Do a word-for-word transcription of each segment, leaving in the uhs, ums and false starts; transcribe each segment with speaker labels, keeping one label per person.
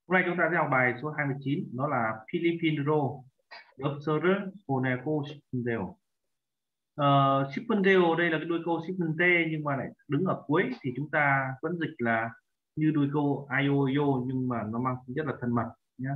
Speaker 1: Hôm nay chúng ta sẽ học bài số hai mươi chín, nó là Filipino 엽서를 보내고 싶은데요. Ờ, 싶은데요 đây là cái đuôi câu 싶은데 nhưng mà lại đứng ở cuối thì chúng ta vẫn dịch là như đuôi câu ayo yo nhưng mà nó mang tính chất là thân mật nhé.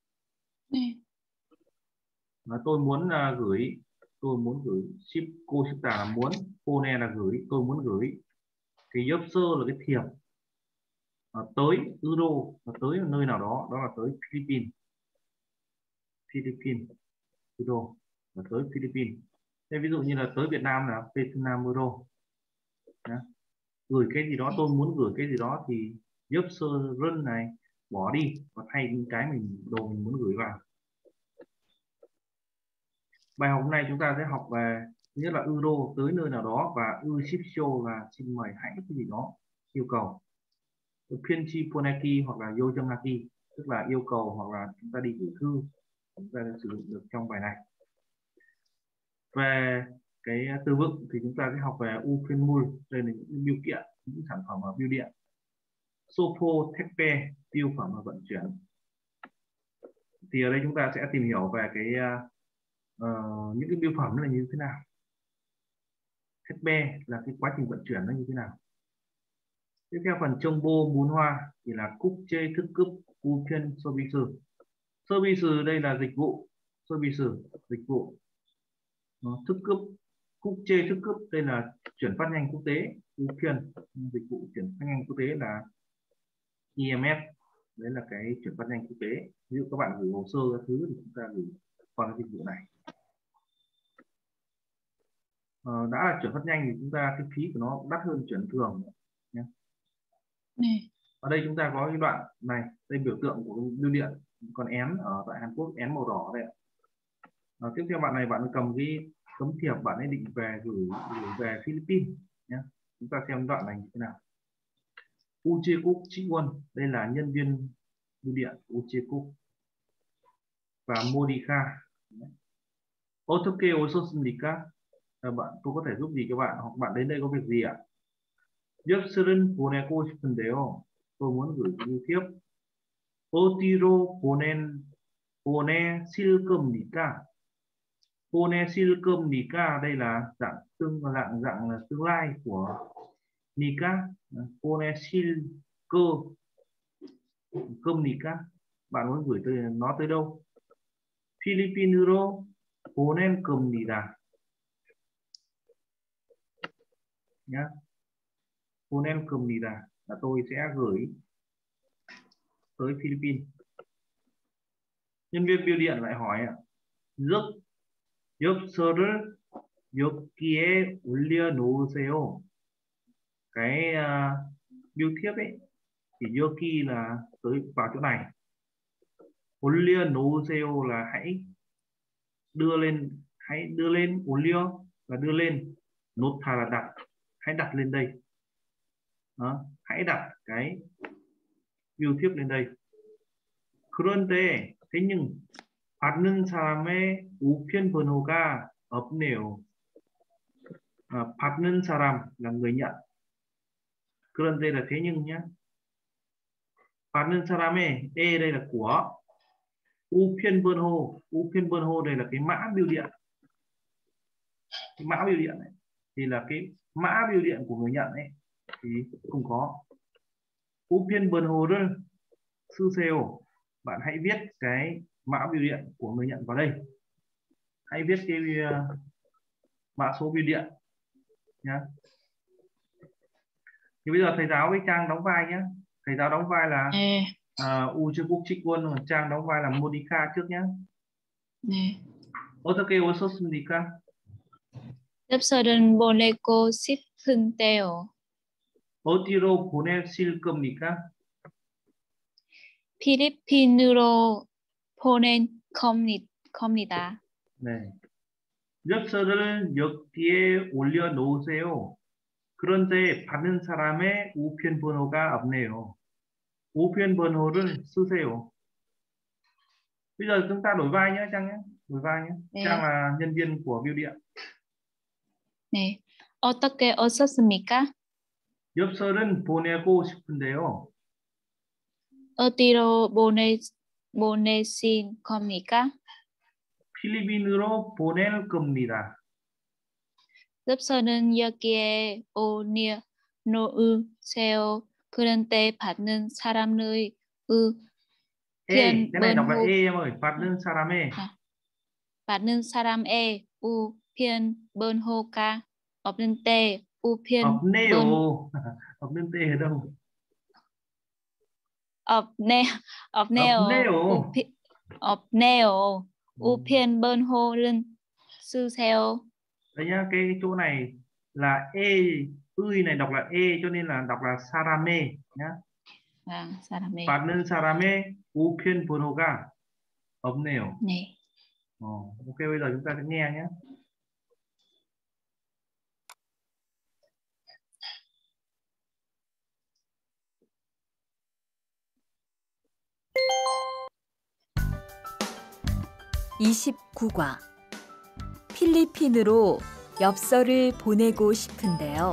Speaker 1: Và tôi muốn uh, gửi, tôi muốn gửi, ship cô ship tả là muốn, cô ne là gửi, tôi muốn gửi. Thì 엽서 là cái thiệp à, tới Euro, tới nơi nào đó, đó là tới Philippines. Philippines Euro và tới Philippines. Thế ví dụ như là tới Việt Nam là Vietnam Euro. Đó. Gửi cái gì đó, tôi muốn gửi cái gì đó thì giúp sơ rân này bỏ đi và thay những cái mình đồ mình muốn gửi vào. Bài học hôm nay chúng ta sẽ học về thứ nhất là Euro tới nơi nào đó và Ushipsho là xin mời hãy cái gì đó yêu cầu. Pienchi Poneki hoặc là Yojanaki tức là yêu cầu hoặc là chúng ta đi gửi thư, chúng ta sẽ sử dụng được trong bài này. Về cái từ vựng thì chúng ta sẽ học về Ufenmul, đây là những biểu kiện, những sản phẩm ở bưu điện. Sopo Tepe, tiêu phẩm và vận chuyển. Thì ở đây chúng ta sẽ tìm hiểu về cái uh, những cái bưu phẩm là như thế nào. Tepe là cái quá trình vận chuyển nó như thế nào. Tiếp theo phần trông bô bún hoa thì là cúc chê thức cấp Ufen service. Service đây là dịch vụ, service dịch vụ. Nó thức cấp cúc chê thức cấp đây là chuyển phát nhanh quốc tế. Ufen dịch vụ chuyển phát nhanh quốc tế là i em ép, đấy là cái chuyển phát nhanh quốc tế. Ví dụ các bạn gửi hồ sơ các thứ thì chúng ta gửi qua cái dịch vụ này. Ờ, đã là chuyển phát nhanh thì chúng ta cái phí của nó đắt hơn chuyển thường nhé. Ở đây chúng ta có cái đoạn này, đây biểu tượng của bưu điện, con én ở tại Hàn Quốc, én màu đỏ đây. À, tiếp theo bạn này bạn cầm cái tấm thiệp, bạn ấy định về gửi, gửi về Philippines nhé. Chúng ta xem đoạn này như thế nào. Uchecook Chiwon, đây là nhân viên bưu điện Uchecook. Và Monica. 어떻게 오셨습니까? À, bạn, tôi có thể giúp gì các bạn, hoặc bạn đến đây có việc gì ạ? 엽서를 보내고 싶은데요. tôi muốn gửi bưu thiếp. 어디로 보낸 보내실 겁니까? 보내실 겁니까? Đây là dạng tương dạng dạng là tương lai của 니까. 보내실 거 겁니까? Bạn muốn gửi tới nó tới đâu? 필리핀으로 보낼 겁니다. nhá. 보낼 겁니다 là tôi sẽ gửi tới Philippines. Nhân viên bưu điện lại hỏi ạ, 엽 엽서를 여기에 올려놓으세요. Cái uh, bưu thiếp ấy thì 여기 là tới vào chỗ này. 올려놓으세요 là hãy đưa lên, hãy đưa lên. 올려 là đưa lên, 놓다 là đặt, hãy đặt lên đây. Đó, hãy đặt cái bưu thiếp lên đây. 그런데 thế nhưng 받는 사람의 우편번호가 없네요. À, 받는 사람 là người nhận. 그런데 là thế nhưng nhé. 받는 사람의 e đây là của. 우편번호, 우편번호 đây là cái mã bưu điện. Cái mã bưu điện này thì là cái mã bưu điện của người nhận ấy thì không có. 우편번호를 쓰세요. Bạn hãy viết cái mã bưu điện của người nhận vào đây. Hãy viết cái uh, mã số bưu điện nhá. Thì bây giờ thầy giáo với Trang đóng vai nhé. Thầy giáo đóng vai là uh, Uchecook Chikwon, Trang đóng vai là Monica trước nhé. 어떻게 오셨습니까?
Speaker 2: 엽서를 보내고 싶은데요.
Speaker 1: 어디로 보내실 겁니까?
Speaker 2: 필리핀으로 보낼 겁니다.
Speaker 1: 네. 엽서를 여기에 올려놓으세요. 그런데 받는 사람의 우편번호가 없네요. 우편번호를 쓰세요. Bây giờ chúng ta đổi vai nhé Trang nhé, đổi vai nhé.
Speaker 2: 네.
Speaker 1: Trang là nhân viên của bưu điện.
Speaker 2: 네. 어떻게 오셨습니까?
Speaker 1: 엽서를 보내고 싶은데요.
Speaker 2: 어디로 보내, 보내실 겁니까?
Speaker 1: 필리핀으로 보낼 겁니다.
Speaker 2: 엽서는 여기에 오니 놓으세요. 그런데 받는 사람의
Speaker 1: E,
Speaker 2: 우편
Speaker 1: cái này đọc là
Speaker 2: 번호
Speaker 1: E em ơi, 받는 사람의
Speaker 2: à, 받는 사람의 우편 번호가 없는데 우편 번
Speaker 1: 없네요. 없는 때 ở đâu?
Speaker 2: 없네 없네요.
Speaker 1: 없네요.
Speaker 2: 우피, 없네요.
Speaker 1: Ừ.
Speaker 2: 우편 번호를 쓰세요.
Speaker 1: Đấy nhá, cái chỗ này là E, ươi này đọc là E cho nên là đọc là sarame nhá.
Speaker 2: À, 사람의
Speaker 1: 받는 사람의 우편 번호가 없네요.
Speaker 2: 네.
Speaker 1: Ờ, ok, bây giờ chúng ta sẽ nghe nhé.
Speaker 3: 이십구 과 필리핀으로 엽서를 보내고 싶은데요.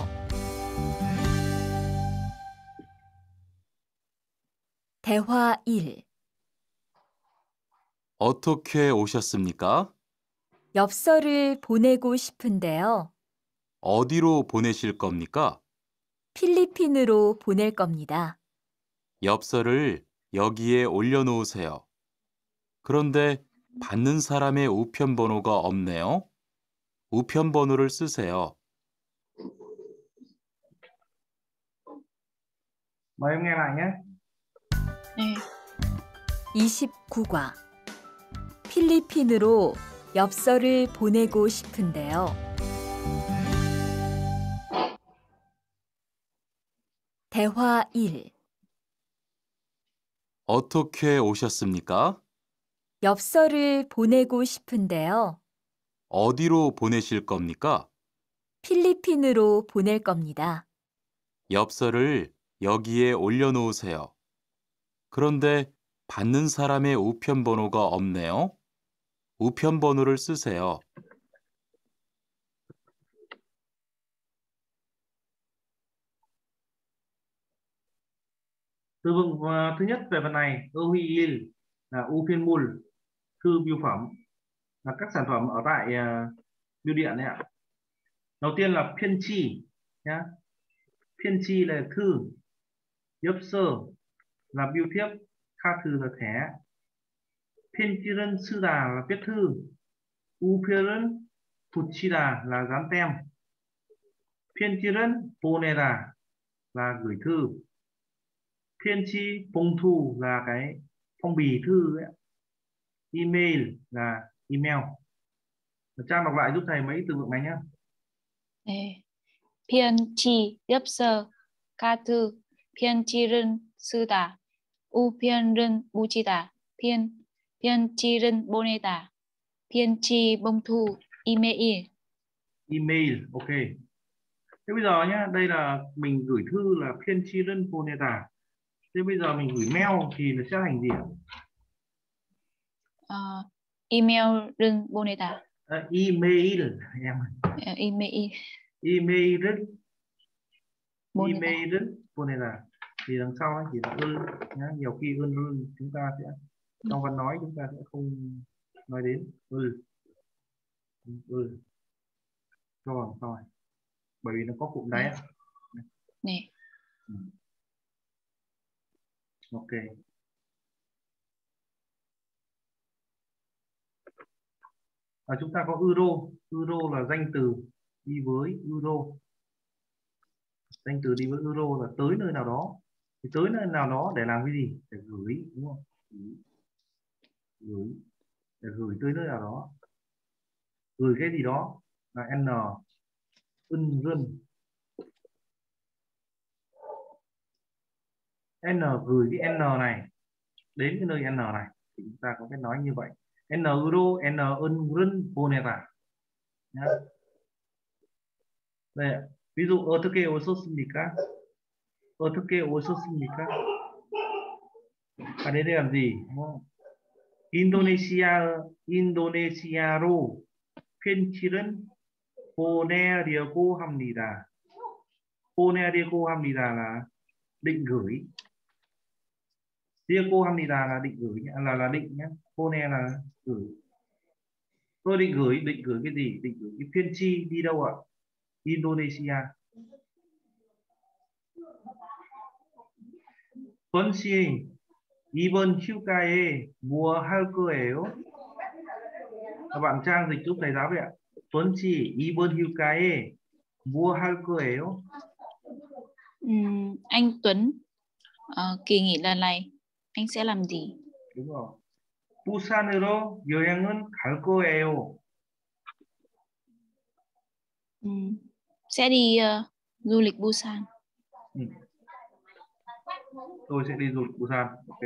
Speaker 3: 대화 일.
Speaker 4: 어떻게 오셨습니까?
Speaker 3: 엽서를 보내고 싶은데요.
Speaker 4: 어디로 보내실 겁니까?
Speaker 3: 필리핀으로 보낼 겁니다.
Speaker 4: 엽서를 여기에 올려놓으세요. 그런데 받는 사람의 우편 번호가 없네요. 우편 번호를 쓰세요.
Speaker 1: Mời em nghe lại nhé.
Speaker 2: 네.
Speaker 3: 이십구 과 필리핀으로 엽서를 보내고 싶은데요. 대화 일.
Speaker 4: 어떻게 오셨습니까?
Speaker 3: 엽서를 보내고 싶은데요.
Speaker 4: 어디로 보내실 겁니까?
Speaker 3: 필리핀으로 보낼 겁니다.
Speaker 4: 엽서를 여기에 올려놓으세요. 그런데 받는 사람의 우편 번호가 없네요. 우편 번호를 쓰세요.
Speaker 1: Từ vựng uh, thứ nhất về phần này, Ohiil là Uphenmul, thư bưu phẩm, là các sản phẩm ở tại uh, bưu điện đấy ạ. Đầu tiên là phiên chi nhá. Phiên chi là thư, 엽서 là bưu thiếp, kha thư là thẻ. Phiên chi rân sư đà là viết thư, uphirân 붙이다 là dán tem. Phiên chi rân 보내다 là gửi thư. Phiên chi 봉투 là cái phong bì thư ấy. Email là email. Trang đọc lại giúp thầy mấy từ vựng này nhé.
Speaker 2: 네. 편지, 엽서, 카드, 편지를 쓰다, 우편을 묻히다, 편, 편지를 보내다, 편지 봉투, 이메일.
Speaker 1: Email, ok. Thế bây giờ nhá, đây là mình gửi thư là phiên chi rân 보내다. Thế bây giờ mình gửi mail thì nó sẽ thành gì ạ?
Speaker 2: 어, 이메일을 보내다.
Speaker 1: À, email em.
Speaker 2: 어, 이메일
Speaker 1: Email은
Speaker 2: 보내다.
Speaker 1: email은 보내다. Thì đằng sau ấy chỉ là ơn nhá. Nhiều khi ơn ơn chúng ta sẽ trong văn nói chúng ta sẽ không nói đến ơn ơn rồi rồi bởi vì nó có cụm đáy.
Speaker 2: 네.
Speaker 1: Ừ. Ok. À, chúng ta có euro, euro là danh từ đi với euro, danh từ đi với euro là tới nơi nào đó. Thì tới nơi nào đó để làm cái gì? Để gửi, đúng không? Gửi, gửi. Để gửi tới nơi nào đó, gửi cái gì đó là n, ân rân, n gửi cái n này đến cái nơi n này thì chúng ta có cái nói như vậy. N euro, n ân rân 보내다 nhá. Đây ạ. Ví dụ 어떻게 오셨습니까? 어떻게 오셨습니까? À đến đây làm gì? Đúng không? Indonesia, 인도네시아로 편지를 보내려고 합니다. 보내려고 합니다 là định gửi. Riêng là định gửi nhé, là là định nhé. Pone là gửi. Tôi định gửi, định gửi cái gì? Định gửi cái phiên chi đi đâu ạ? Indonesia. Tuấn 씨, 이번 휴가에 뭐 할 거예요? Các bạn Trang dịch giúp thầy giáo vậy ạ. Tuấn 씨, 이번 휴가에 뭐 할 거예요?
Speaker 2: Ừm, anh Tuấn, ờ, kỳ nghỉ lần này anh sẽ làm gì?
Speaker 1: Đúng rồi. 부산으로 여행은 갈 거예요.
Speaker 2: Ừm, sẽ đi ờ, du lịch Busan.
Speaker 1: Ừ. Tôi sẽ đi du lịch Busan. Ok.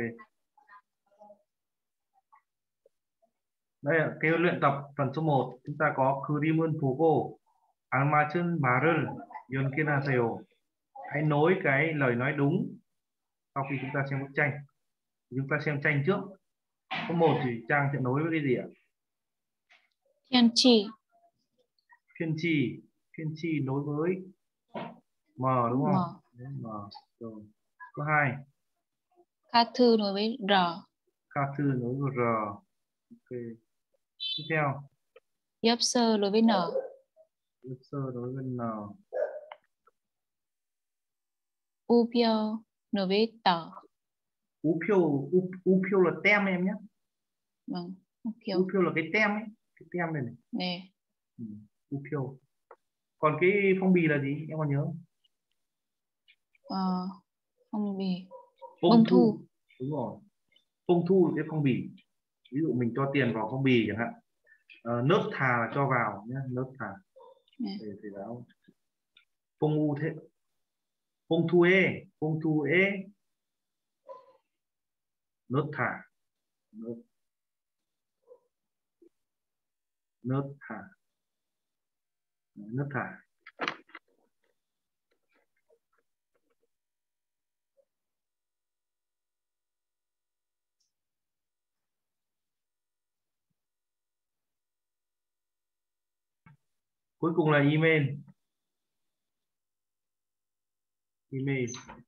Speaker 1: Đây là cái luyện tập phần số một. Chúng ta có 그림은 보고 알맞은 말을 연기하세요. Hãy nối cái lời nói đúng sau khi chúng ta xem bức tranh. Chúng ta xem tranh trước. Số một thì Trang sẽ nối với cái gì ạ?
Speaker 2: Thiên chi,
Speaker 1: Phiên chi. Phiên chi nối với M đúng
Speaker 2: M.
Speaker 1: không? Đấy, M. Rồi. Có hai.
Speaker 2: Ca thư nối với R.
Speaker 1: Ca thư nối với R. Ok. Tiếp theo.
Speaker 2: Yấp sơ nối với N.
Speaker 1: Yếp sơ nối với N.
Speaker 2: U piêu nối với tờ.
Speaker 1: Ú phiêu, ú, ú phiêu là tem em nhé.
Speaker 2: Vâng, U
Speaker 1: Ú
Speaker 2: piêu.
Speaker 1: phiêu là cái tem ấy. Cái tem này này.
Speaker 2: Nè,
Speaker 1: Ừ. Ú phiêu. Còn cái phong bì là gì? Em còn nhớ không?
Speaker 2: ờ, phong bì,
Speaker 1: Bông
Speaker 2: bông
Speaker 1: thu.
Speaker 2: thu.
Speaker 1: Đúng rồi. Bông thu là cái phong bì. Ví dụ mình cho tiền vào phong bì chẳng hạn. Ờ, nớt thà là cho vào nhé. Nớt thà.
Speaker 2: Nè,
Speaker 1: Để thầy giáo. Bông u thế. Bông thu ê. Bông thu ê. Nớt thà. Nớt, nớt thà. Nớt thà. Cuối cùng là email. Email.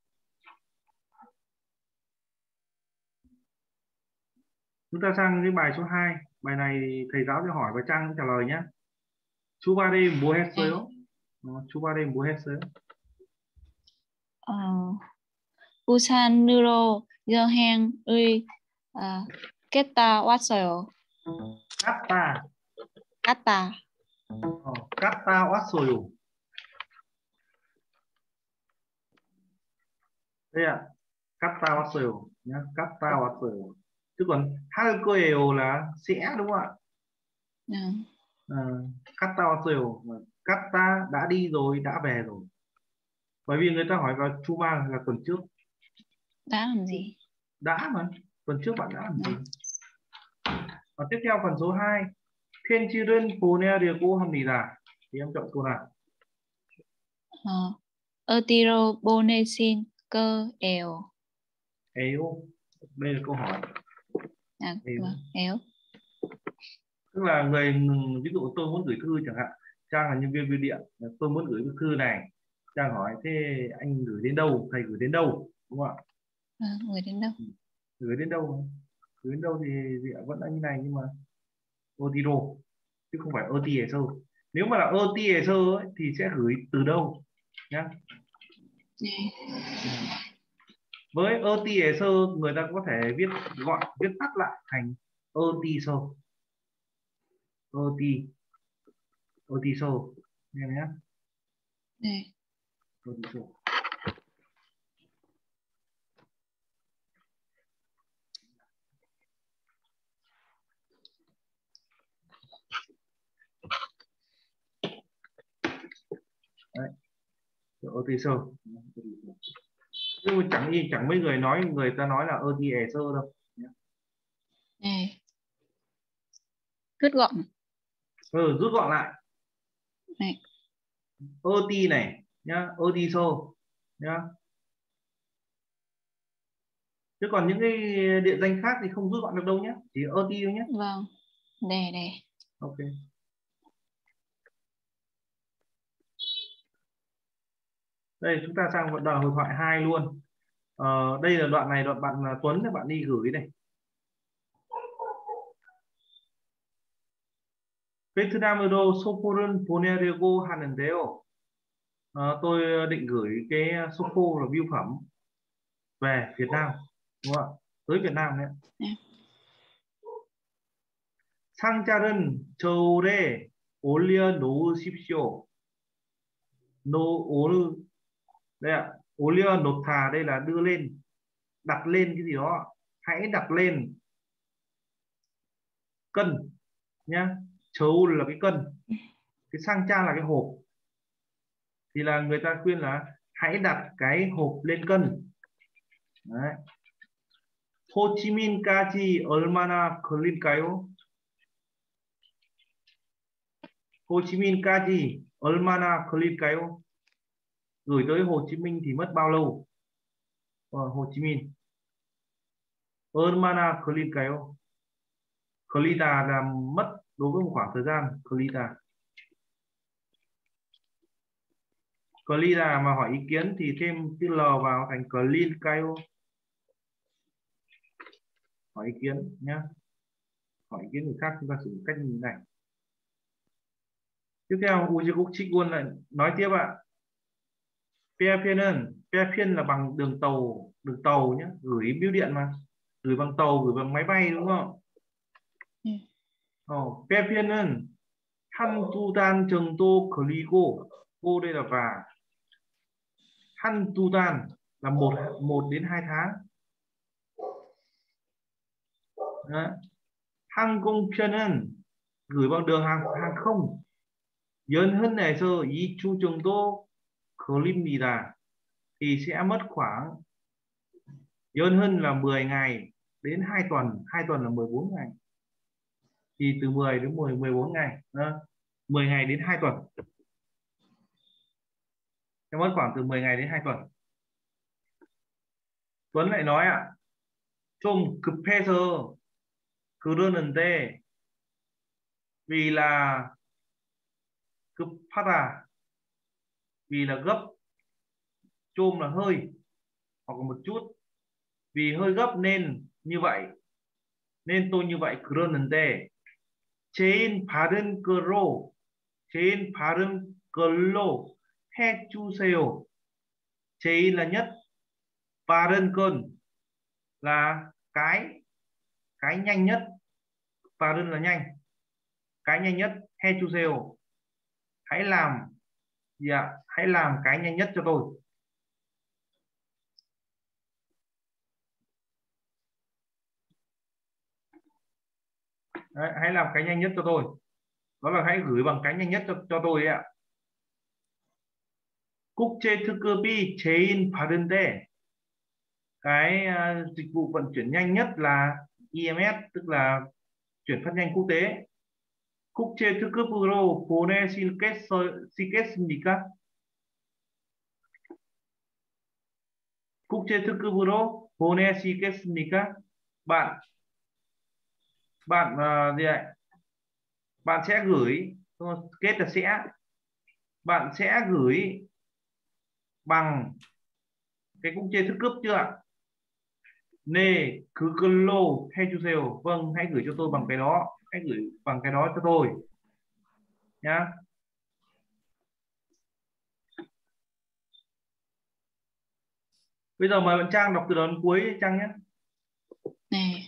Speaker 1: Chúng ta sang cái bài số hai. Bài này thầy giáo sẽ hỏi và Trang sẽ trả lời nhé. 주말에 뭐 했어요? 어, 주말에 뭐 했어요?
Speaker 2: ờ, 부산으로 여행을 어, 갔다 왔어요.
Speaker 1: 갔다.
Speaker 2: 갔다.
Speaker 1: 어, 갔다 왔어요. Đây ạ. 갔다 왔어요. nhá. 갔다 왔어요. Chứ còn 할 거예요 là sẽ đúng không ạ?
Speaker 2: Ờ,
Speaker 1: À, 갔다 왔어요. 갔다 đã đi rồi, đã về rồi. Bởi vì người ta hỏi vào 주말 là tuần trước.
Speaker 2: đã làm gì?
Speaker 1: Đã mà. Tuần trước bạn đã làm gì?
Speaker 2: Ờ,
Speaker 1: Và tiếp theo phần số hai. 편지를 보내려고 합니다. Thì em chọn câu nào?
Speaker 2: ờ, 어디로 보내신 거예요?
Speaker 1: Eo. Đây là câu hỏi.
Speaker 2: À,
Speaker 1: Eo.
Speaker 2: vâng, éo.
Speaker 1: Tức là người, ví dụ tôi muốn gửi thư chẳng hạn, Trang là nhân viên bưu điện, tôi muốn gửi cái thư này, Trang hỏi thế anh gửi đến đâu, thầy gửi đến đâu, đúng không ạ?
Speaker 2: À, người đến đâu?
Speaker 1: Gửi đến đâu? Gửi đến đâu thì, thì vẫn là như này, nhưng mà Otiro chứ không phải Otieso. Nếu mà là Otieso ấy, thì sẽ gửi từ đâu nhá.
Speaker 2: Nè,
Speaker 1: Với Otieso người ta có thể viết gọn, viết tắt lại thành Otiso. Oti Otiso nghe nhé.
Speaker 2: nè.
Speaker 1: Otiso. Đấy. Otiso. Nhưng mà chẳng y chẳng mấy người nói, người ta nói là Otieso đâu.
Speaker 2: Nè. Rút gọn.
Speaker 1: Ừ, rút gọn lại.
Speaker 2: Này.
Speaker 1: Oti này nhá, Otiso nhá. Chứ còn những cái địa danh khác thì không rút gọn được đâu nhé, chỉ Oti thôi nhé.
Speaker 2: Vâng. Nè nè.
Speaker 1: Ok. Đây chúng ta sang đoạn hội thoại hai luôn. Ờ, đây là đoạn này, đoạn bạn là Tuấn là bạn đi gửi này. 베트남으로 소포를 보내려고 하는데요. Ờ, tôi định gửi cái sopo là bưu phẩm về Việt Nam, đúng không ạ? Tới Việt Nam đấy.
Speaker 2: Yeah.
Speaker 1: 상자는 저울에 올려 놓으십시오. Nô 올 đây ạ, 올려 놓다 đây là đưa lên, đặt lên cái gì đó, hãy đặt lên cân nhá. 저울 là cái cân, cái sang trang là cái hộp, thì là người ta khuyên là hãy đặt cái hộp lên cân. Đấy. 호치민까지 얼마나 걸릴까요? 호치민까지 얼마나 걸릴까요? Gửi tới Hồ Chí Minh thì mất bao lâu? Ờ, Hồ Chí Minh. 얼마나 걸릴까요? 걸리다 là mất đối với một khoảng thời gian. 걸리다. 걸리다 mà hỏi ý kiến thì thêm chữ L vào thành 걸릴까요? Hỏi ý kiến nhé. Hỏi ý kiến người khác chúng ta sử dụng cách như này. tiếp theo 우지국 직원 lại nói tiếp ạ. Peapien은, Peapien là bằng đường tàu, đường tàu nhé, gửi bưu điện mà, gửi bằng tàu, gửi bằng máy bay đúng không?
Speaker 2: Ừ.
Speaker 1: 어, Peapie는 한두 달 정도 걸리고, cô đây là và, 한두 달 là một một đến hai tháng. Đấy. 항공편은 gửi bằng đường hàng hàng không, 연흔에서 이 주 정도 걸립니다. Thì sẽ mất khoảng, 연흔 là mười ngày đến hai tuần, hai tuần là mười bốn ngày. Thì từ mười đến mười, mười bốn ngày, đó. mười ngày đến hai tuần. Sẽ mất khoảng từ mười ngày đến hai tuần. Tuấn lại nói ạ, 좀 급해서 그러는데, vì là 급하다, vì là gấp, 좀 là hơi hoặc là một chút, vì hơi gấp nên như vậy, nên tôi như vậy. 그러는데 제일 바른 걸로, 제일 바른 걸로 해주세요. 제일 là nhất, 바른 건 là cái cái nhanh nhất, 바른 là nhanh, cái nhanh nhất, 해주세요 hãy làm, dạ, hãy làm cái nhanh nhất cho tôi. Đấy, hãy làm cái nhanh nhất cho tôi, đó là hãy gửi bằng cái nhanh nhất cho, cho tôi ấy ạ. 국제특급이 제일 바른데, cái uh, dịch vụ vận chuyển nhanh nhất là i em ét, tức là chuyển phát nhanh quốc tế. 국제특급으로 보내시겠습니까? 국제특급으로 보내시겠습니까? Bạn bạn uh, gì ạ? Bạn sẽ gửi, kết là sẽ, bạn sẽ gửi bằng cái quốc chế thức cấp chưa ạ? 네, 그걸로 해주세요. Vâng, hãy gửi cho tôi bằng cái đó, hãy gửi bằng cái đó cho tôi nhá. Bây giờ mời bạn Trang đọc từ đầu đến cuối Trang nhé.
Speaker 2: 네.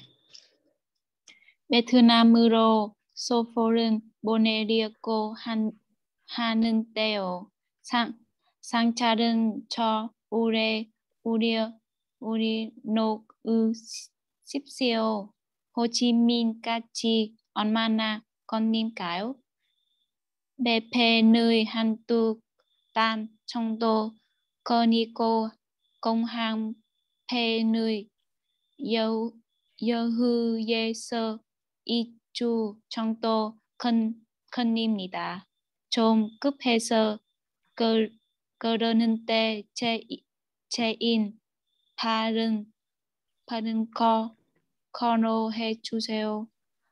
Speaker 2: 베트남으로 소포를 보내려고 한, 하는데요. 상, 상차는 저 오래 우려 우리 놓으십시오. 호치민까지 얼마나 걸릴까요? 배패 nơi 한두 달 정도 걸리고 공항 배 nơi 여 여후에서 이 주 정도 건, 걸립니다. 좀 급해서 그, 그러는데 제, 제인 발은 발은 거 번호해 주세요.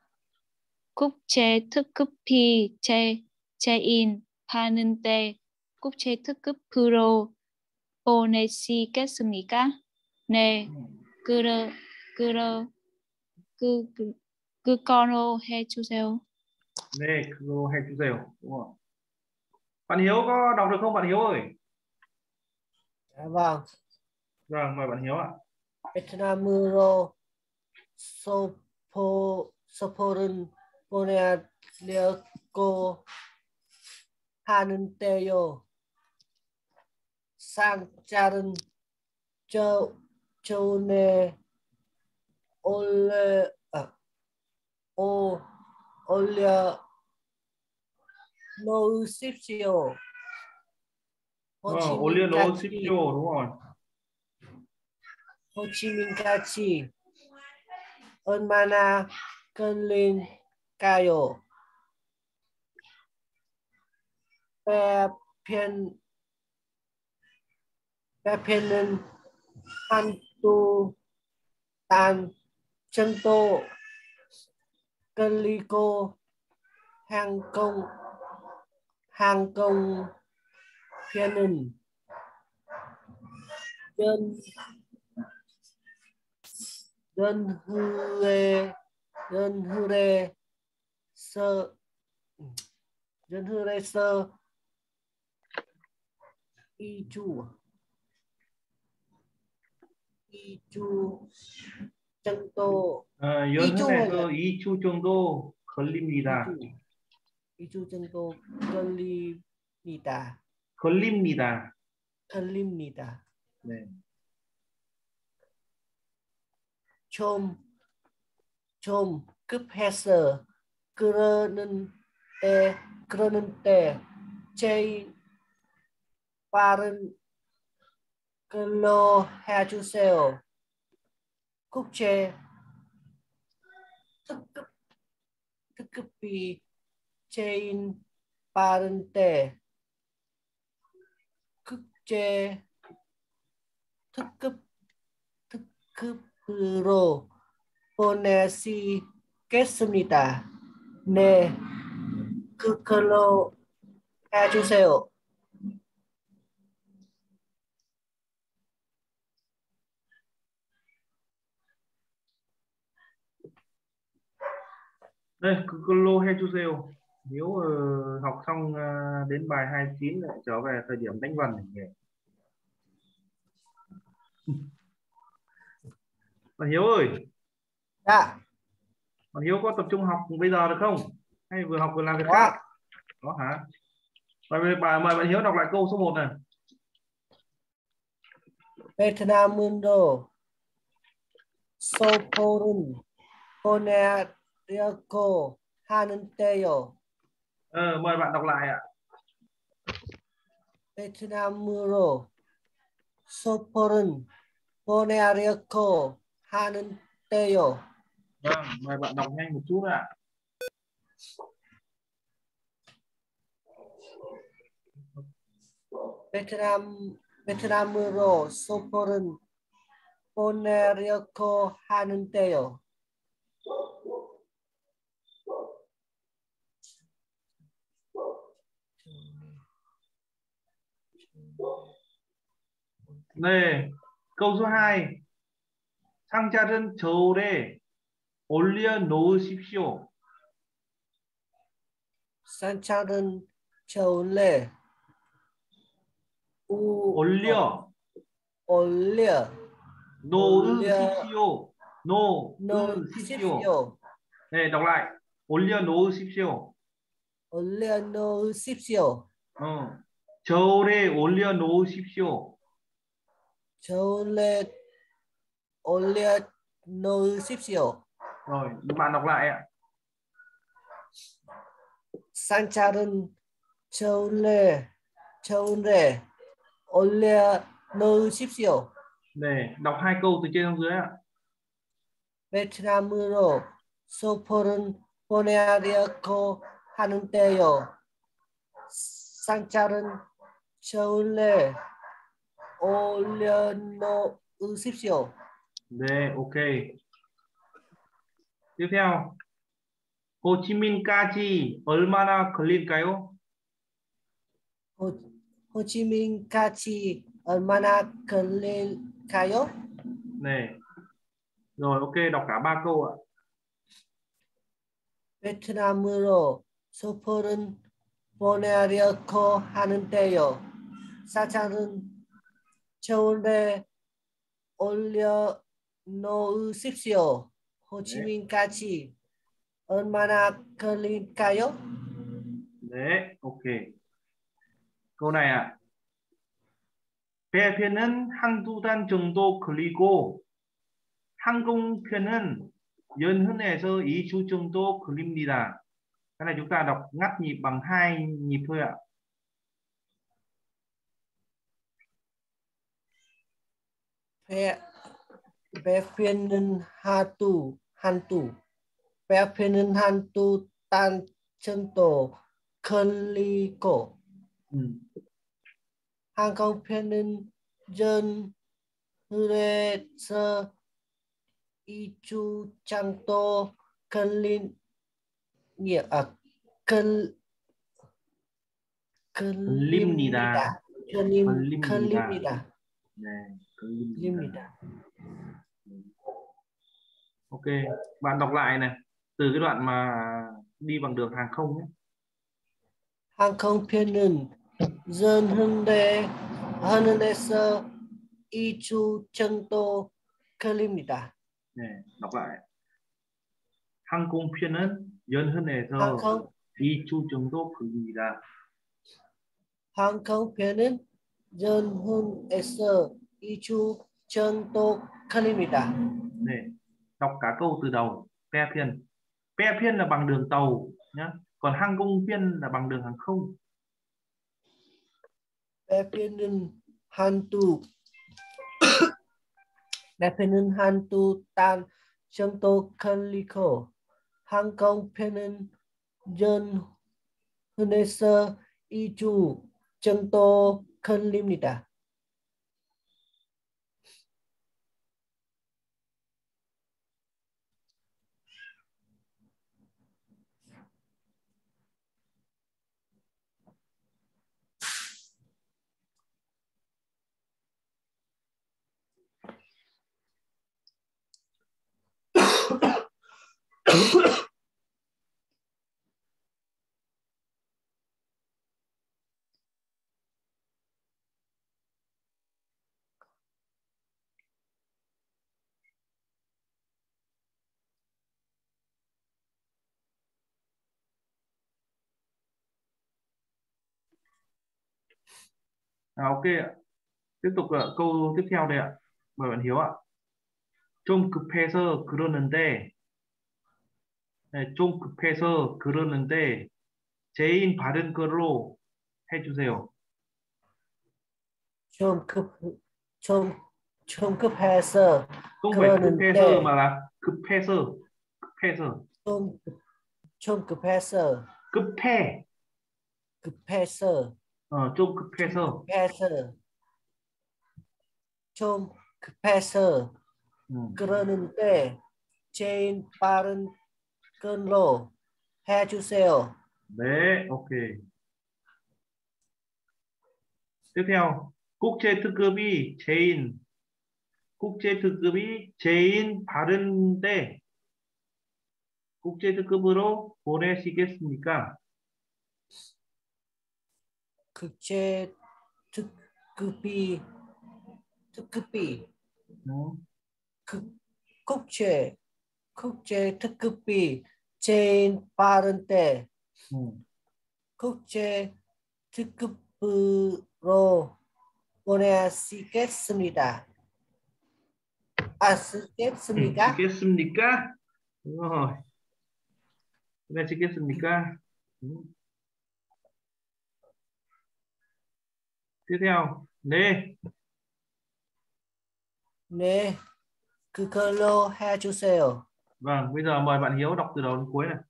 Speaker 2: 국제 특급이 제 제인 파는데 국제 특급으로 보내시겠습니까? 네, 그러, 그러, 그, 그, 그 걸로 해주세요.
Speaker 1: 네, 그거 해주세요. Đúng rồi. Bạn Hiếu có đọc được không bạn Hiếu ơi?
Speaker 5: Dạ vâng.
Speaker 1: Vâng, mời bạn Hiếu ạ.
Speaker 5: 베트남으로 소포 소포를 보내려고 하는데요. 상자는 저 전에 올려 아, 오, 올려 놓으십시오.
Speaker 1: Vâng, 올려놓으십시오.
Speaker 5: 호치민까지
Speaker 1: Đúng rồi.
Speaker 5: 호치민까지 얼마나 걸릴까요? 배편 배편은 한두 단 정도 걸리고 항공 항공편은 연 연후에 연후에서 연후에서 이 주 이 주 정도
Speaker 1: 아,
Speaker 5: 이 주
Speaker 1: 연흥에서 이 주 정도 걸립니다.
Speaker 5: 이 주 정도 걸립니다.
Speaker 1: 걸립니다.
Speaker 5: 걸립니다.
Speaker 1: 네.
Speaker 5: 좀, 좀 급해서 그러는 때, 그러는 때 제일 빠른 걸로 해주세요. 국제 특급, 특급비 제일 빠른 때 국제 특급, 특급으로 보내시겠습니다. 네, 그걸로 해주세요.
Speaker 1: Đây, 그걸로 해주세요. Nếu uh, học xong uh, đến bài hai mươi chín lại trở về thời điểm đánh vần nhỉ. Bạn Hiếu ơi,
Speaker 5: Dạ,
Speaker 1: bạn Hiếu có tập trung học bây giờ được không? Hay vừa học vừa làm việc
Speaker 5: có.
Speaker 1: khác? Có hả? Mời, mời, mời bạn Hiếu đọc lại câu số một này.
Speaker 5: 베트남으로 소포를 보내려고 하는데요.
Speaker 1: Ờ, mời bạn đọc lại ạ.
Speaker 5: 베트남으로 소포를 보내려고 하는데요.
Speaker 1: Vâng, mời bạn đọc nhanh một chút ạ.
Speaker 5: 베트남 베트남으로 소포를 보내려고 하는데요.
Speaker 1: 네, câu số hai. 상자는 저울에 올려놓으십시오.
Speaker 5: 상자는 저울에 우,
Speaker 1: 올려
Speaker 5: 올려
Speaker 1: 놓으십시오. 놓으십시오.
Speaker 5: 놓으십시오.
Speaker 1: 네, đọc lại. 올려놓으십시오.
Speaker 5: 올려놓으십시오.
Speaker 1: 어, 저울에 올려놓으십시오.
Speaker 5: 저울에 올려놓으십시오.
Speaker 1: Rồi, bạn đọc lại ạ.
Speaker 5: 상자는 저울에 저울에 올려놓으십시오.
Speaker 1: 네, đọc hai câu từ trên xuống dưới ạ.
Speaker 5: 베트남으로 소포를 보내려고 하는데요. 상자는 저울에 올려놓으십시오.
Speaker 1: 네, ok. Tiếp theo. 호치민까지 얼마나 걸릴까요?
Speaker 5: 호, 호치민까지 얼마나 걸릴까요?
Speaker 1: Này. Rồi ok, đọc cả ba câu ạ.
Speaker 5: 베트남으로 소포를 보내려고 하는데요. 사찰은 저울에 올려놓으십시오. 호치민까지 얼마나 걸릴까요?
Speaker 1: Đấy, ok. Câu này ạ. 배편은 한두 달 정도 걸리고 항공편은 연흔에서 이 주 정도 걸립니다. Cái này chúng ta đọc ngắt nhịp bằng hai nhịp thôi ạ.
Speaker 5: 배, 배편은 한두, 한두. 배편은 한두 달 정도 걸리고
Speaker 1: Ừ.
Speaker 5: 항공편은 연흔에서 이 주 정도 걸린 아, 걸, 걸립니다. 걸림,
Speaker 1: 걸립니다.
Speaker 5: 걸립니다.
Speaker 1: 네, 걸립니다.
Speaker 5: 걸립니다.
Speaker 1: Ok, bạn đọc lại này. Từ cái đoạn mà đi bằng đường hàng không nhé.
Speaker 5: 항공편은 연흔에 연흔에서 이 주 정도 걸립니다.
Speaker 1: 네, đọc lại. 항공편은 연흔에서
Speaker 5: 항공
Speaker 1: 이 주 정도 걸립니다.
Speaker 5: 항공편은 연흔에서 이 주 정도 걸립니다.
Speaker 1: Này, đọc cả câu từ đầu. Pe phiên. Pe phiên là bằng đường tàu nhá. Còn hàng công phiên là bằng đường hàng không.
Speaker 5: 배편은 한두 배편은 한두 달 정도 걸리고 항공편은 연흔에서 이 주 정도 걸립니다.
Speaker 1: À, ok ạ. Tiếp tục ạ. Câu tiếp theo đây ạ. Mời bạn Hiếu ạ. 좀 급해서 그러는데 네, 좀 급해서 그러는데 제인 바른 걸로 해주세요.
Speaker 5: 좀 급, 좀, 좀 급해서
Speaker 1: Không phải
Speaker 5: 그러는데
Speaker 1: 급해서 mà là 급해서 급해서
Speaker 5: 좀, 좀 급해서
Speaker 1: 급해
Speaker 5: 급해서
Speaker 1: 어, 좀 급해서
Speaker 5: 급해서 좀 급해서
Speaker 1: 음.
Speaker 5: 그러는데 제일 빠른 걸로 해주세요.
Speaker 1: Đấy, ok. Tiếp theo, 국제 특급이 제인 국제 특급이 제인 바른데 국제 특급으로 보내시겠습니까?
Speaker 5: 국제 특급이 특급이
Speaker 1: 음.
Speaker 5: 그, 국제 국제 특급이 제일 빠른데
Speaker 1: 음.
Speaker 5: 국제 특급으로 보내시겠습니다. 아, 쓰겠습니까?
Speaker 1: 시겠습니까? Đúng rồi. 보내시겠습니까? 음. Tiếp theo, 네.
Speaker 5: 네, 그걸로 해주세요.
Speaker 1: Vâng, bây giờ mời bạn Hiếu đọc từ đầu đến cuối này.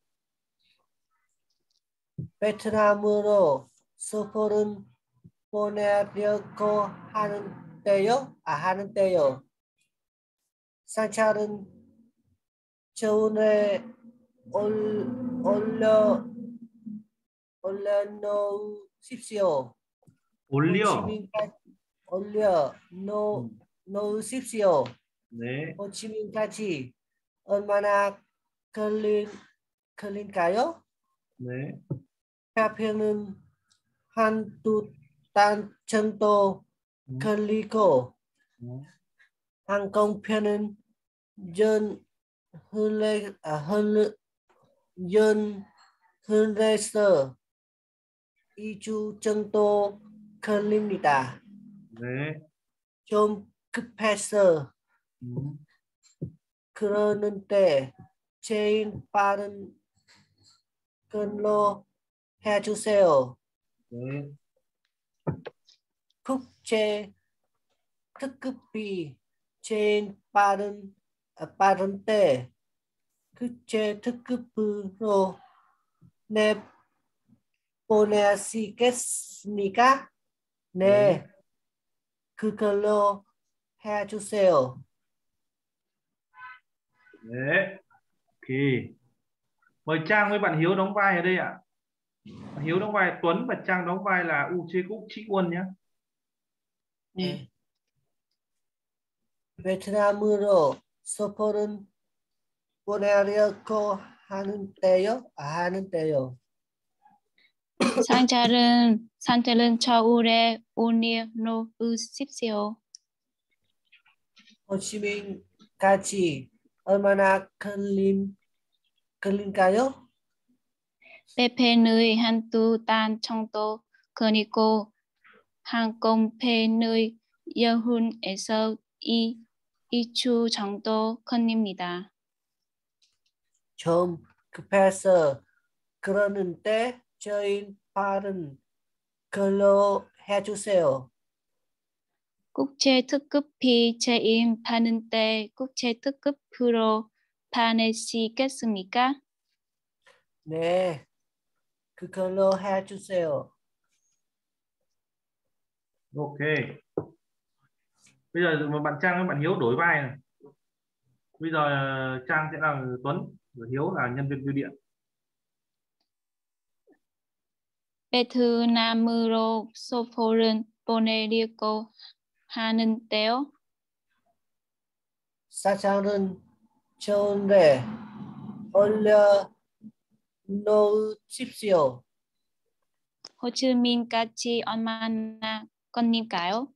Speaker 5: 베트남으로 서포를 보내려고 하는데요. 아, 하는데요. 상차는 저울에 올, 올려 올려놓으십시오.
Speaker 1: 올려.
Speaker 5: 호치민까지 올려 놓,
Speaker 1: 음.
Speaker 5: 놓으십시오.
Speaker 1: 네.
Speaker 5: 호치민까지 얼마나 걸린, 걸릴까요?
Speaker 1: 네.
Speaker 5: 좌표는 한두 달 정도
Speaker 1: 음.
Speaker 5: 걸리고
Speaker 1: 음.
Speaker 5: 항공편은 연 흘레 아 흘 연 흘레서 이 주 정도 걸립니다.
Speaker 1: 네.
Speaker 5: 좀 급해서
Speaker 1: 음.
Speaker 5: 그러는데 제일 빠른 걸로 해주세요.
Speaker 1: 네.
Speaker 5: 국제 특급비 제일 빠른 아, 빠른데 국제 특급으로 내 보내시겠습니까?
Speaker 1: 네.
Speaker 5: 네, 그걸로 해주세요.
Speaker 1: Đấy. Ok. Mời Trang với bạn Hiếu đóng vai ở đây ạ. Bạn Hiếu đóng vai Tuấn và Trang đóng vai là U Chê Cúc Chị Quân nhé.
Speaker 5: 네. 베트남으로 서포는 보내려고 하는데요. 아, 하는데요.
Speaker 2: 상자는 상자는 저울에 올려놓으십시오.
Speaker 5: 호치민까지 얼마나 걸림, 걸린가요?
Speaker 2: 배편의 한두 달 정도 걸리고 항공편의 여흔에서 이, 이 주 정도 걸립니다.
Speaker 5: 좀 급해서 그러는데 저희 발은 걸로 해주세요.
Speaker 2: 국제 특급비 제인 파는데 국제 특급으로 파내시겠습니까?
Speaker 5: 네, 그걸로 해주세요.
Speaker 1: Ok. Bây giờ mà bạn Trang với bạn Hiếu đổi vai này. Bây giờ Trang sẽ là Tuấn, và Hiếu là nhân viên bưu điện.
Speaker 2: 베트남으로 소포를 보내려고 하는데요.
Speaker 5: 사장은 좋은데 올려놓으십시오.
Speaker 2: 호치민까지 얼마나 걸릴까요?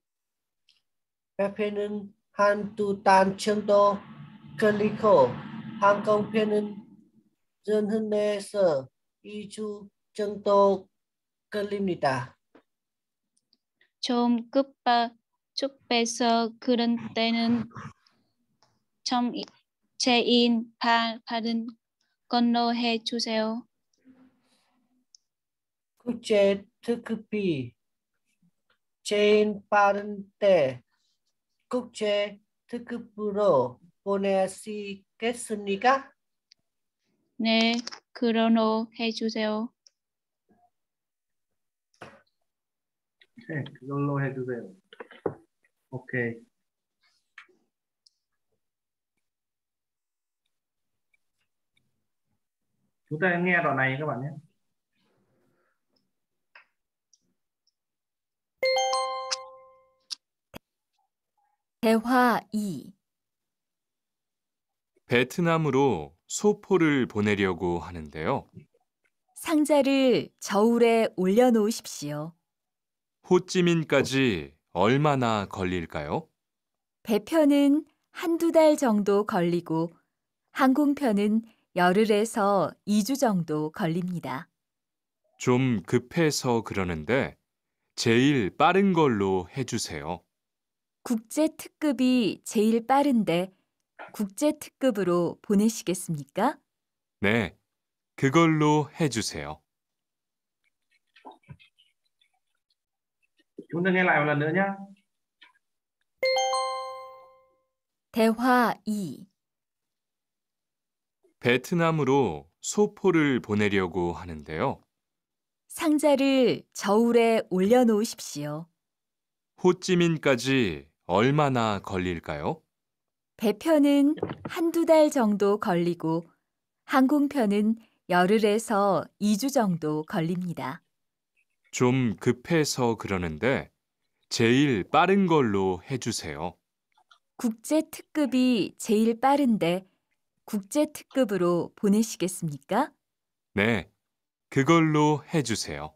Speaker 5: 배편은 한두 달 정도 걸리고 항공편은 전후에서 이 주 정도 걸립니다.
Speaker 2: 좀 급하, 급해서 그런 때는 좀 제인 파, 받은 걸로 해주세요.
Speaker 5: 국제 특급비 제일 빠른 때 국제 특급으로 보내시겠습니까?
Speaker 2: 네, 그걸로 해주세요.
Speaker 1: Ok, Lolo 해주세요. Ok. Chúng ta nghe đoạn này các bạn nhé.
Speaker 3: 대화 이.
Speaker 4: 베트남으로 소포를 보내려고 하는데요.
Speaker 3: 상자를 저울에 올려놓으십시오.
Speaker 4: 호찌민까지 얼마나 걸릴까요?
Speaker 3: 배편은 한두 달 정도 걸리고 항공편은 열흘에서 이 주 정도 걸립니다.
Speaker 4: 좀 급해서 그러는데 제일 빠른 걸로 해주세요.
Speaker 3: 국제 특급이 제일 빠른데 국제 특급으로 보내시겠습니까?
Speaker 4: 네, 그걸로 해주세요.
Speaker 1: Chúng ta nghe lại một lần nữa nhé.
Speaker 3: 대화 이.
Speaker 4: 베트남으로 소포를 보내려고 하는데요.
Speaker 3: 상자를 저울에 올려놓으십시오.
Speaker 4: 호찌민까지 얼마나 걸릴까요?
Speaker 3: 배편은 한두 달 정도 걸리고 항공편은 열흘에서 이 주 정도 걸립니다.
Speaker 4: 좀 급해서 그러는데 제일 빠른 걸로 해주세요.
Speaker 3: 국제 특급이 제일 빠른데 국제 특급으로 보내시겠습니까?
Speaker 4: 네, 그걸로 해주세요.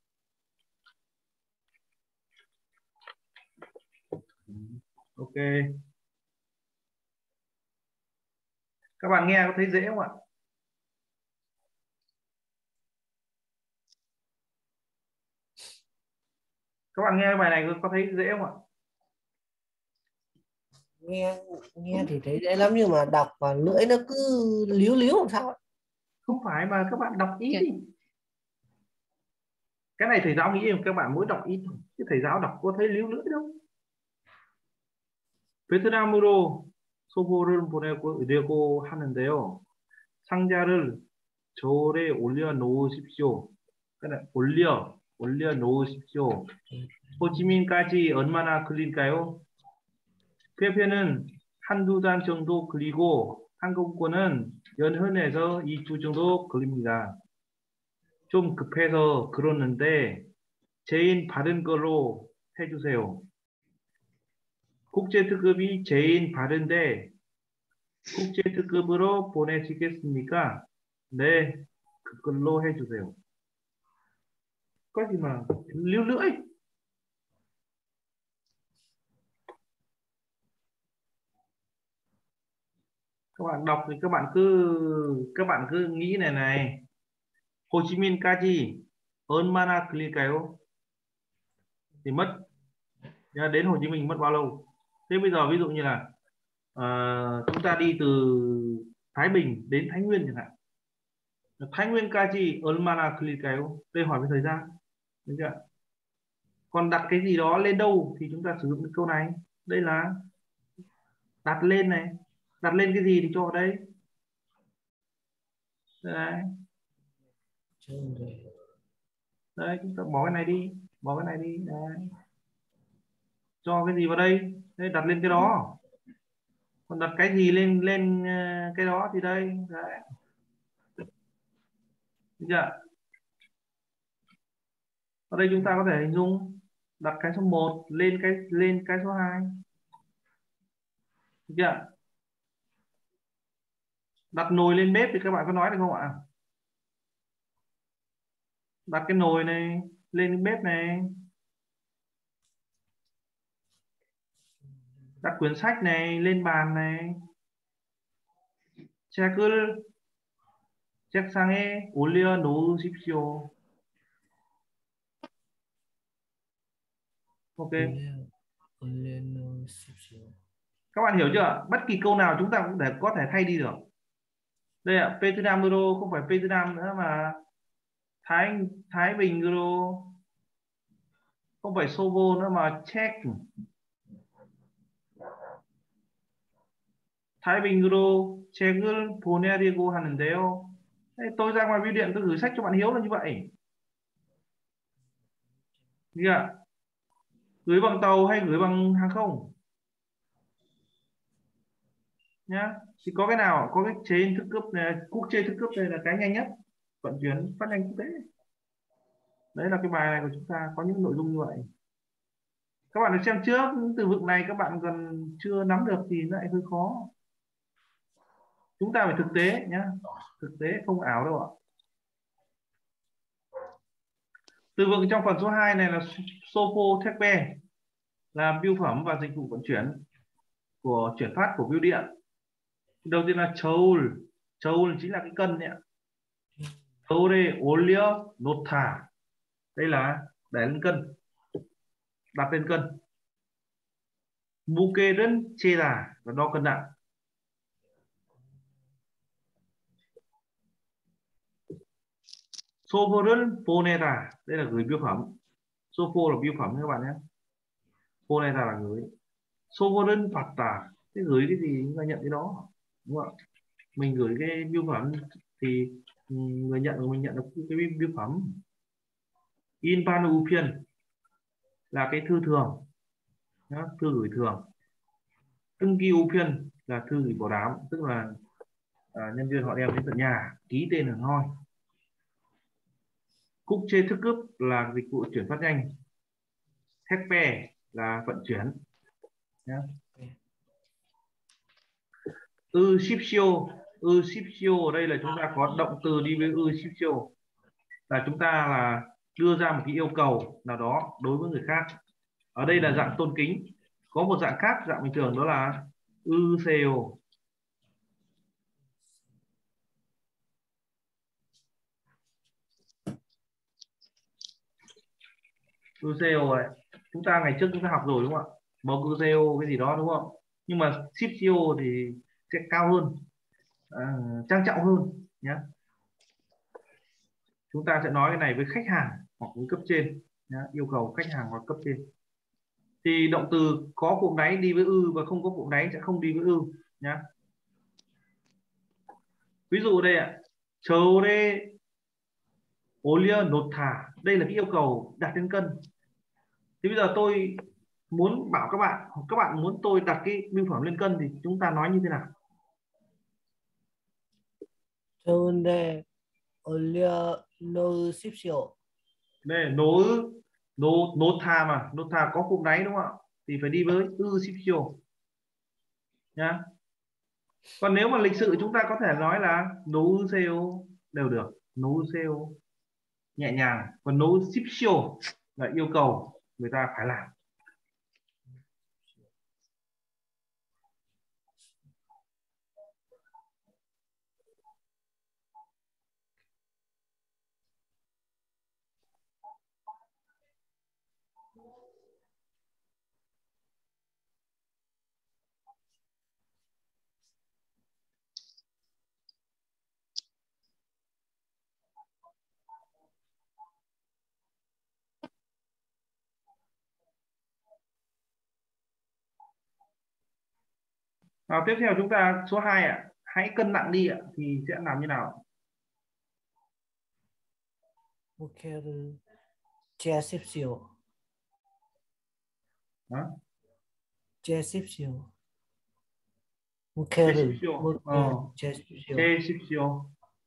Speaker 1: Ok. Các bạn nghe có thấy dễ không ạ? Các bạn nghe bài này có, có thấy dễ không ạ?
Speaker 5: nghe nghe thì thấy dễ lắm nhưng mà đọc và lưỡi nó cứ líu líu làm sao ấy.
Speaker 1: Không phải mà các bạn đọc ít
Speaker 2: Kìa.
Speaker 1: đi. Cái này thầy giáo nghĩ là các bạn mỗi đọc ít thôi. Chứ thầy giáo đọc có thấy líu lưỡi đâu. 베트남으로 소보를 보내려고 하는데요. 상자를 저울에 올려 놓으십시오. 그러니까 올려 올려 놓으십시오. 호치민까지 얼마나 걸릴까요? 표표는 한두 달 정도 걸리고 항공권은 연흔에서 이 주 정도 걸립니다. 좀 급해서 그러는데 제인 받은 걸로 해주세요. 국제 특급이 제인 받은데 국제 특급으로 보내시겠습니까? 네, 그걸로 해주세요. Có gì mà líu lưỡi. Các bạn đọc thì các bạn cứ các bạn cứ nghĩ này này. 호치민까지 얼마나 걸릴까요? Thì mất đến Hồ Chí Minh mất bao lâu? Thế bây giờ ví dụ như là uh, chúng ta đi từ Thái Bình đến Thái Nguyên chẳng hạn. Thái Nguyên 까지 얼마나 걸릴까요? Đây hỏi về thời gian. Được chưa? Còn đặt cái gì đó lên đâu thì chúng ta sử dụng cái câu này. Đây là đặt lên này. Đặt lên cái gì thì cho ở đây. Đây. Đây, chúng ta bỏ cái này đi. Bỏ cái này đi. Đây. Cho cái gì vào đây? Đây, đặt lên cái đó. Còn đặt cái gì lên lên cái đó thì đây. Đấy. Được chưa? Ở đây chúng ta có thể hình dung đặt cái số một lên cái lên cái số hai. Được chưa? Đặt nồi lên bếp thì các bạn có nói được không ạ? Đặt cái nồi này lên bếp này. Đặt quyển sách này lên bàn này. 책을 책상에 올려 놓으십시오. Ok. Các bạn hiểu chưa? Bất kỳ câu nào chúng ta cũng để có thể thay đi được. Đây ạ, 베트남으로 không phải 베트남 nữa mà Thái Thái Bình 으로, không phải Sovo nữa mà Czech. Thái Bình 으로 책을 보내려고 하는데요. Tôi ra ngoài bưu điện tôi gửi sách cho bạn Hiếu là như vậy. Dạ. Gửi bằng tàu hay gửi bằng hàng không nhá. Thì có cái nào có cái chế thức cấp này, quốc chế thức cấp đây là cái nhanh nhất, vận chuyển phát nhanh quốc tế. Đấy là cái bài này của chúng ta có những nội dung như vậy. Các bạn được xem trước từ vựng này các bạn còn chưa nắm được thì nó lại hơi khó. Chúng ta phải thực tế nhá, thực tế không ảo đâu ạ. Từ vựng trong phần số hai này là Sopo Tekpe, là bưu phẩm và dịch vụ vận chuyển của chuyển phát của bưu điện. Đầu tiên là 저울, 저울 chính là cái cân đấy ạ. 저울에 올려 놓다, đây là để lên cân, đặt lên cân. 무게는 재다 là đo cân nặng. 소포를 보내다, đây là gửi bưu phẩm. 소포 là bưu phẩm các bạn nhé. 보내다 là gửi. 소포는 받다, cái gửi cái gì chúng ta nhận cái đó, đúng không ạ? Mình gửi cái bưu phẩm thì người nhận của mình nhận được cái bưu phẩm. 인판 우편 là cái thư thường, đó, thư gửi thường. 등기 우편 là thư gửi bảo đảm, tức là à, nhân viên họ đem đến tận nhà ký tên hẳn hoi. 국제 특급 là dịch vụ chuyển phát nhanh. 택배 là vận chuyển. Nhá. Ushipshio. Ushipshio ở đây là chúng ta có động từ đi với ushipshio, là chúng ta là đưa ra một cái yêu cầu nào đó đối với người khác. Ở đây là dạng tôn kính. Có một dạng khác, dạng bình thường, đó là useo. Useo này, chúng ta ngày trước chúng ta học rồi đúng không ạ? Mokuseo cái gì đó đúng không? Nhưng mà shipshio thì sẽ cao hơn, à, trang trọng hơn nhé. Chúng ta sẽ nói cái này với khách hàng hoặc với cấp trên nhé, yêu cầu khách hàng hoặc cấp trên. Thì động từ có cụm đáy đi với ư và không có cụm đáy sẽ không đi với ư nhé. Ví dụ đây ạ, 저래 올려놓다, đây là cái yêu cầu đặt lên cân. Thì bây giờ tôi muốn bảo các bạn, hoặc các bạn muốn tôi đặt cái bưu phẩm lên cân thì chúng ta nói như thế nào?
Speaker 5: 좋은데 올려놓으십시오.
Speaker 1: Đây nố nố nốt tha mà, nốt tha có cụm đáy đúng không ạ? Thì phải đi với ư shipshio nhá. Còn nếu mà lịch sự chúng ta có thể nói là nố sale đều được, nố sale nhẹ nhàng. Còn nố shipshio là yêu cầu người ta phải làm. Nào, tiếp theo chúng ta số hai ạ. Hãy cân nặng đi ạ, thì sẽ làm như nào?
Speaker 5: 무게를 재십시오.
Speaker 1: Đó.
Speaker 5: 재십시오. 무게를
Speaker 1: 재십시오.
Speaker 5: 무게
Speaker 1: 어.
Speaker 5: 재십시오.
Speaker 1: 재십시오.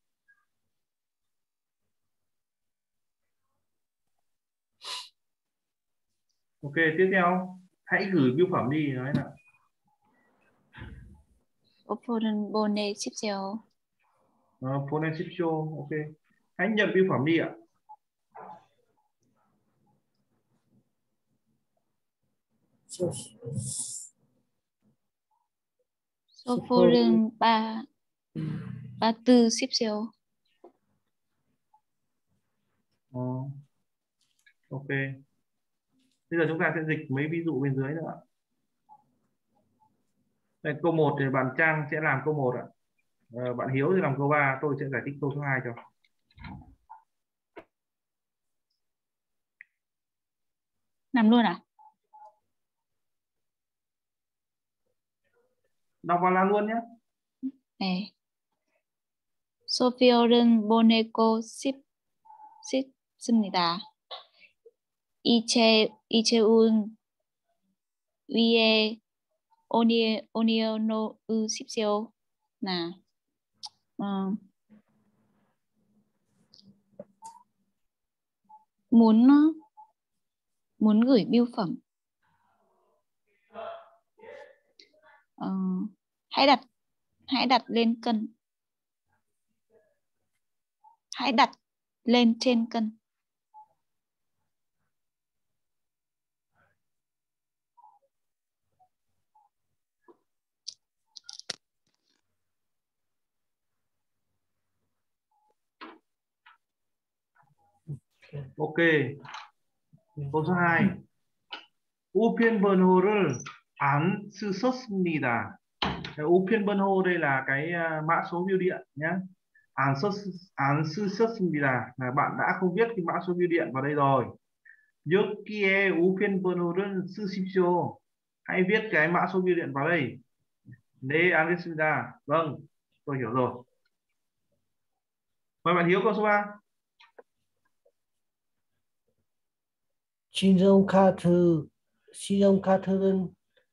Speaker 1: Ok, tiếp theo hãy gửi bưu phẩm đi, nói nào.
Speaker 2: 소포는 보내십시오.
Speaker 1: Ờ, 보내십시오. Ok, hãy nhận bưu phẩm đi ạ.
Speaker 2: 소포는 바 받으십시오.
Speaker 1: Ờ. Ok, bây giờ chúng ta sẽ dịch mấy ví dụ bên dưới nữa ạ. Đây, câu một thì bạn Trang sẽ làm câu một ạ. Ờ, bạn Hiếu thì làm câu ba, tôi sẽ giải thích câu số hai cho.
Speaker 2: Làm luôn à?
Speaker 1: Đọc vào làm luôn nhé.
Speaker 2: 네. 소피어는 보내고 싶, 싶습니다. 이채, 이채운 위에 오니, 올려놓으십시오. Nào. Ờ. Muốn muốn gửi bưu phẩm. Ờ. Hãy đặt hãy đặt lên cân. Hãy đặt lên trên cân.
Speaker 1: Ok, câu số hai. 우편번호를 안 쓰셨습니다. 우편번호 đây là cái uh, mã số bưu điện nhé. 안 쓰, 안 쓰셨습니다 là bạn đã không viết cái mã số bưu điện vào đây rồi. 여기에 우편번호를 쓰십시오. Hãy viết cái mã số bưu điện vào đây. 네, 알겠습니다. Vâng, tôi hiểu rồi. Mời bạn Hiếu câu số ba.
Speaker 5: 신용카드, 신용카드는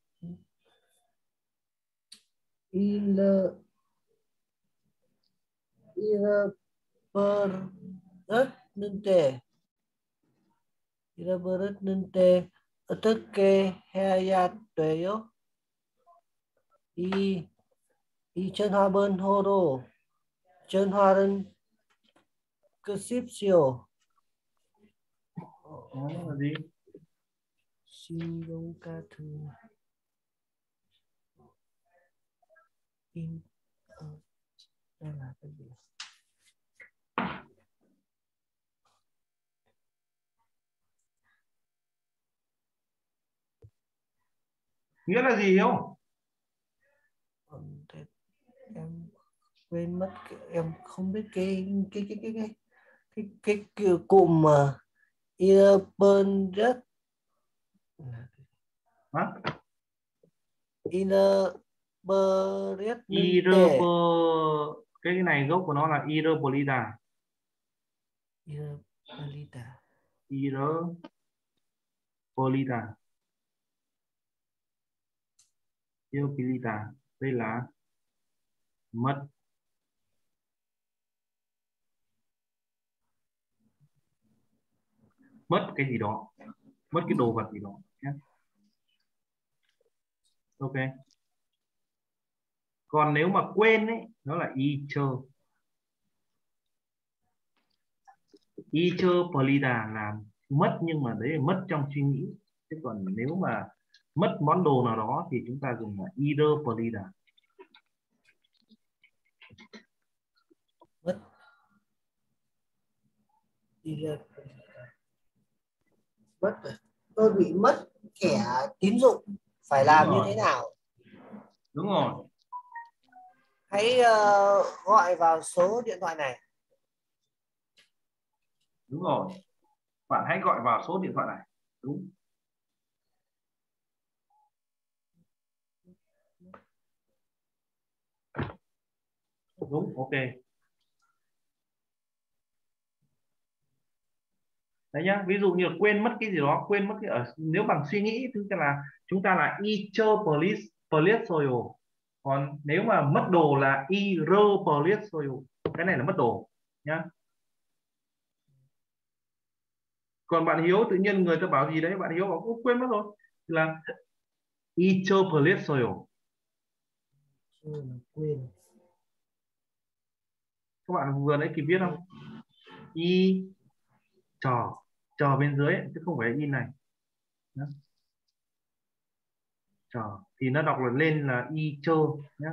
Speaker 5: 잃어, 잃어버렸는데, 잃어버렸는데 어떻게 해야 돼요? 이 이천화번 호로 전화는 끄십시오.
Speaker 1: Đó là gì?
Speaker 5: 신용 같은 in ờ, đây là cái gì?
Speaker 1: Nghĩa là gì Hiếu?
Speaker 5: Ờ, thế em quên mất cái, em không biết cái cái cái cái cái cái cái, cái cụm mà Innerburn rất
Speaker 1: Hả?
Speaker 5: Innerburn
Speaker 1: Irreper, cái này gốc của nó là Irrepolita.
Speaker 5: Innerpolita
Speaker 1: Irrepolita. Irrepolita. Đây là mất. Mất cái gì đó. Mất cái đồ vật gì đó nhé. Ok. Còn nếu mà quên ấy, nó là ichơ. Irrepolita là mất nhưng mà đấy là mất trong suy nghĩ. Thế còn nếu mà mất món đồ nào đó thì chúng ta dùng là Irrepolita.
Speaker 5: mất mất tôi bị mất thẻ tín dụng phải làm như thế nào?
Speaker 1: Đúng rồi.
Speaker 5: Hãy uh, gọi vào số điện thoại này.
Speaker 1: Đúng rồi. Bạn hãy gọi vào số điện thoại này. Đúng. Đúng, ok. Đấy nhá, ví dụ như là quên mất cái gì đó, quên mất cái ở nếu bằng suy nghĩ tức là chúng ta là ichơ police police soil. Còn nếu mà mất đồ là iro police soil. Cái này là mất đồ nhá. Còn bạn Hiếu tự nhiên người ta bảo gì đấy, bạn Hiếu bảo cũng quên mất rồi là ichơ police soil.
Speaker 5: Quên.
Speaker 1: Các bạn vừa nãy kịp viết không? Y trò trò bên dưới ấy, chứ không phải in này. Đó. Trò thì nó đọc là lên là y chơ nhé.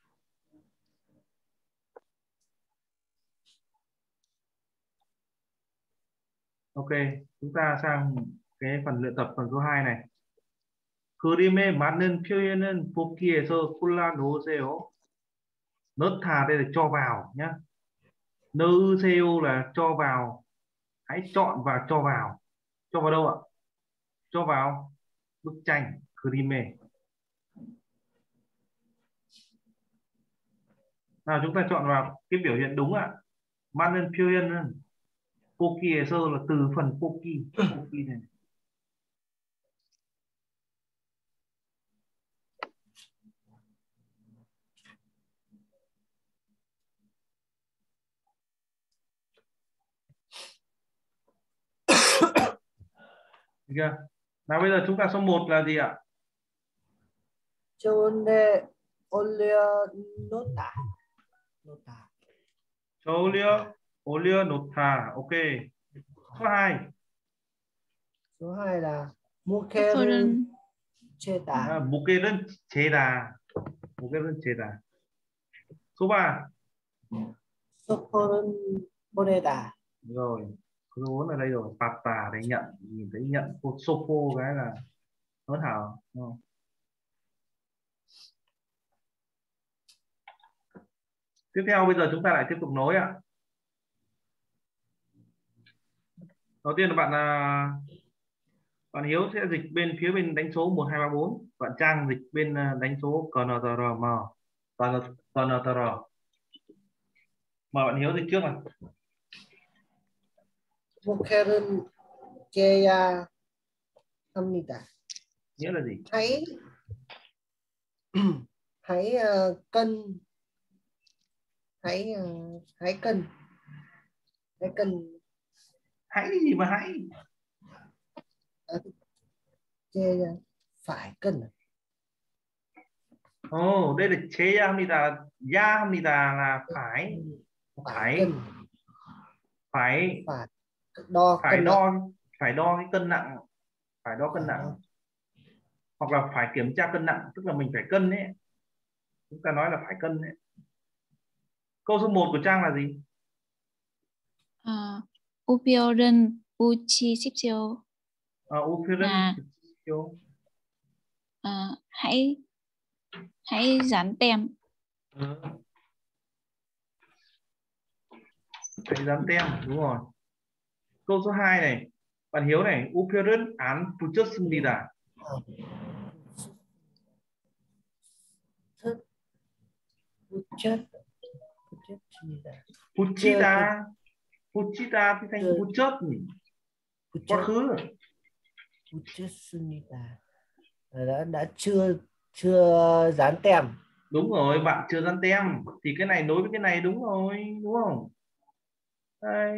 Speaker 1: Ok, chúng ta sang cái phần luyện tập phần số hai này. 그림에 맞는 표현은 복기해서 골라 놓으세요. 넣다 đây là cho vào nhé. 넣으세요 là cho vào. Hãy chọn và cho vào. Cho vào đâu ạ? Cho vào bức tranh 그림에. Nào chúng ta chọn vào cái biểu hiện đúng ạ. 맞는 표현은 복기에서 là từ phần 복기. 복기 này. Được chưa? Nào bây giờ chúng ta số một là gì ạ?
Speaker 5: 좋은데 올려놓다. 놓다.
Speaker 1: 올려 올려 놓다. Ok. Số hai.
Speaker 5: Số hai là 무게를
Speaker 2: 소는
Speaker 5: 재다.
Speaker 1: À, 무게는 재다. 무게는 재다. Số ba.
Speaker 5: 소포는 보내다.
Speaker 1: Rồi. Số bốn ở đây rồi. Papa đấy nhận, nhìn thấy nhận sopo cái là hớn hở, đúng không? Tiếp theo bây giờ chúng ta lại tiếp tục nối ạ. Đầu tiên là bạn à, bạn Hiếu sẽ dịch bên phía bên đánh số một hai ba bốn, bạn Trang dịch bên à, đánh số ca en tê rờ em. ca en tê rờ. Mời bạn Hiếu dịch trước nào.
Speaker 5: 무게는 재야 합니다.
Speaker 1: Nghĩa là gì?
Speaker 5: Hãy hãy uh, cân hãy uh, hãy cân hãy cân
Speaker 1: Hãy gì mà hãy?
Speaker 5: uh, chê phải cân.
Speaker 1: Ồ, oh, đây là chế 합니다. Ya 합니다 là phải,
Speaker 5: phải
Speaker 1: phải,
Speaker 5: cân,
Speaker 1: phải,
Speaker 5: phải đo
Speaker 1: phải
Speaker 5: cân nặng.
Speaker 1: đo, phải đo cái cân nặng, phải đo cân
Speaker 5: Phải
Speaker 1: nặng,
Speaker 5: đo.
Speaker 1: hoặc là phải kiểm tra cân nặng, tức là mình phải cân đấy. Chúng ta nói là phải cân đấy. Câu số một của Trang là gì?
Speaker 2: 어, 우표는 붙이십시오.
Speaker 1: À, 우표는
Speaker 2: À.
Speaker 1: 붙이십시오.
Speaker 2: Ờ, hãy hãy dán tem.
Speaker 1: Ừ. Hãy dán tem, đúng rồi. Câu số hai này, bạn Hiếu này, 우표는 안 붙였습니다.
Speaker 5: Thức chất chất gì là
Speaker 1: 붙이다, 붙이다 thì thành
Speaker 5: Chưa.
Speaker 1: 붙였, quá khứ.
Speaker 5: 붙였습니다. đã đã chưa chưa dán tem.
Speaker 1: Đúng rồi, bạn chưa dán tem thì cái này nối với cái này, đúng rồi, đúng không? Đấy.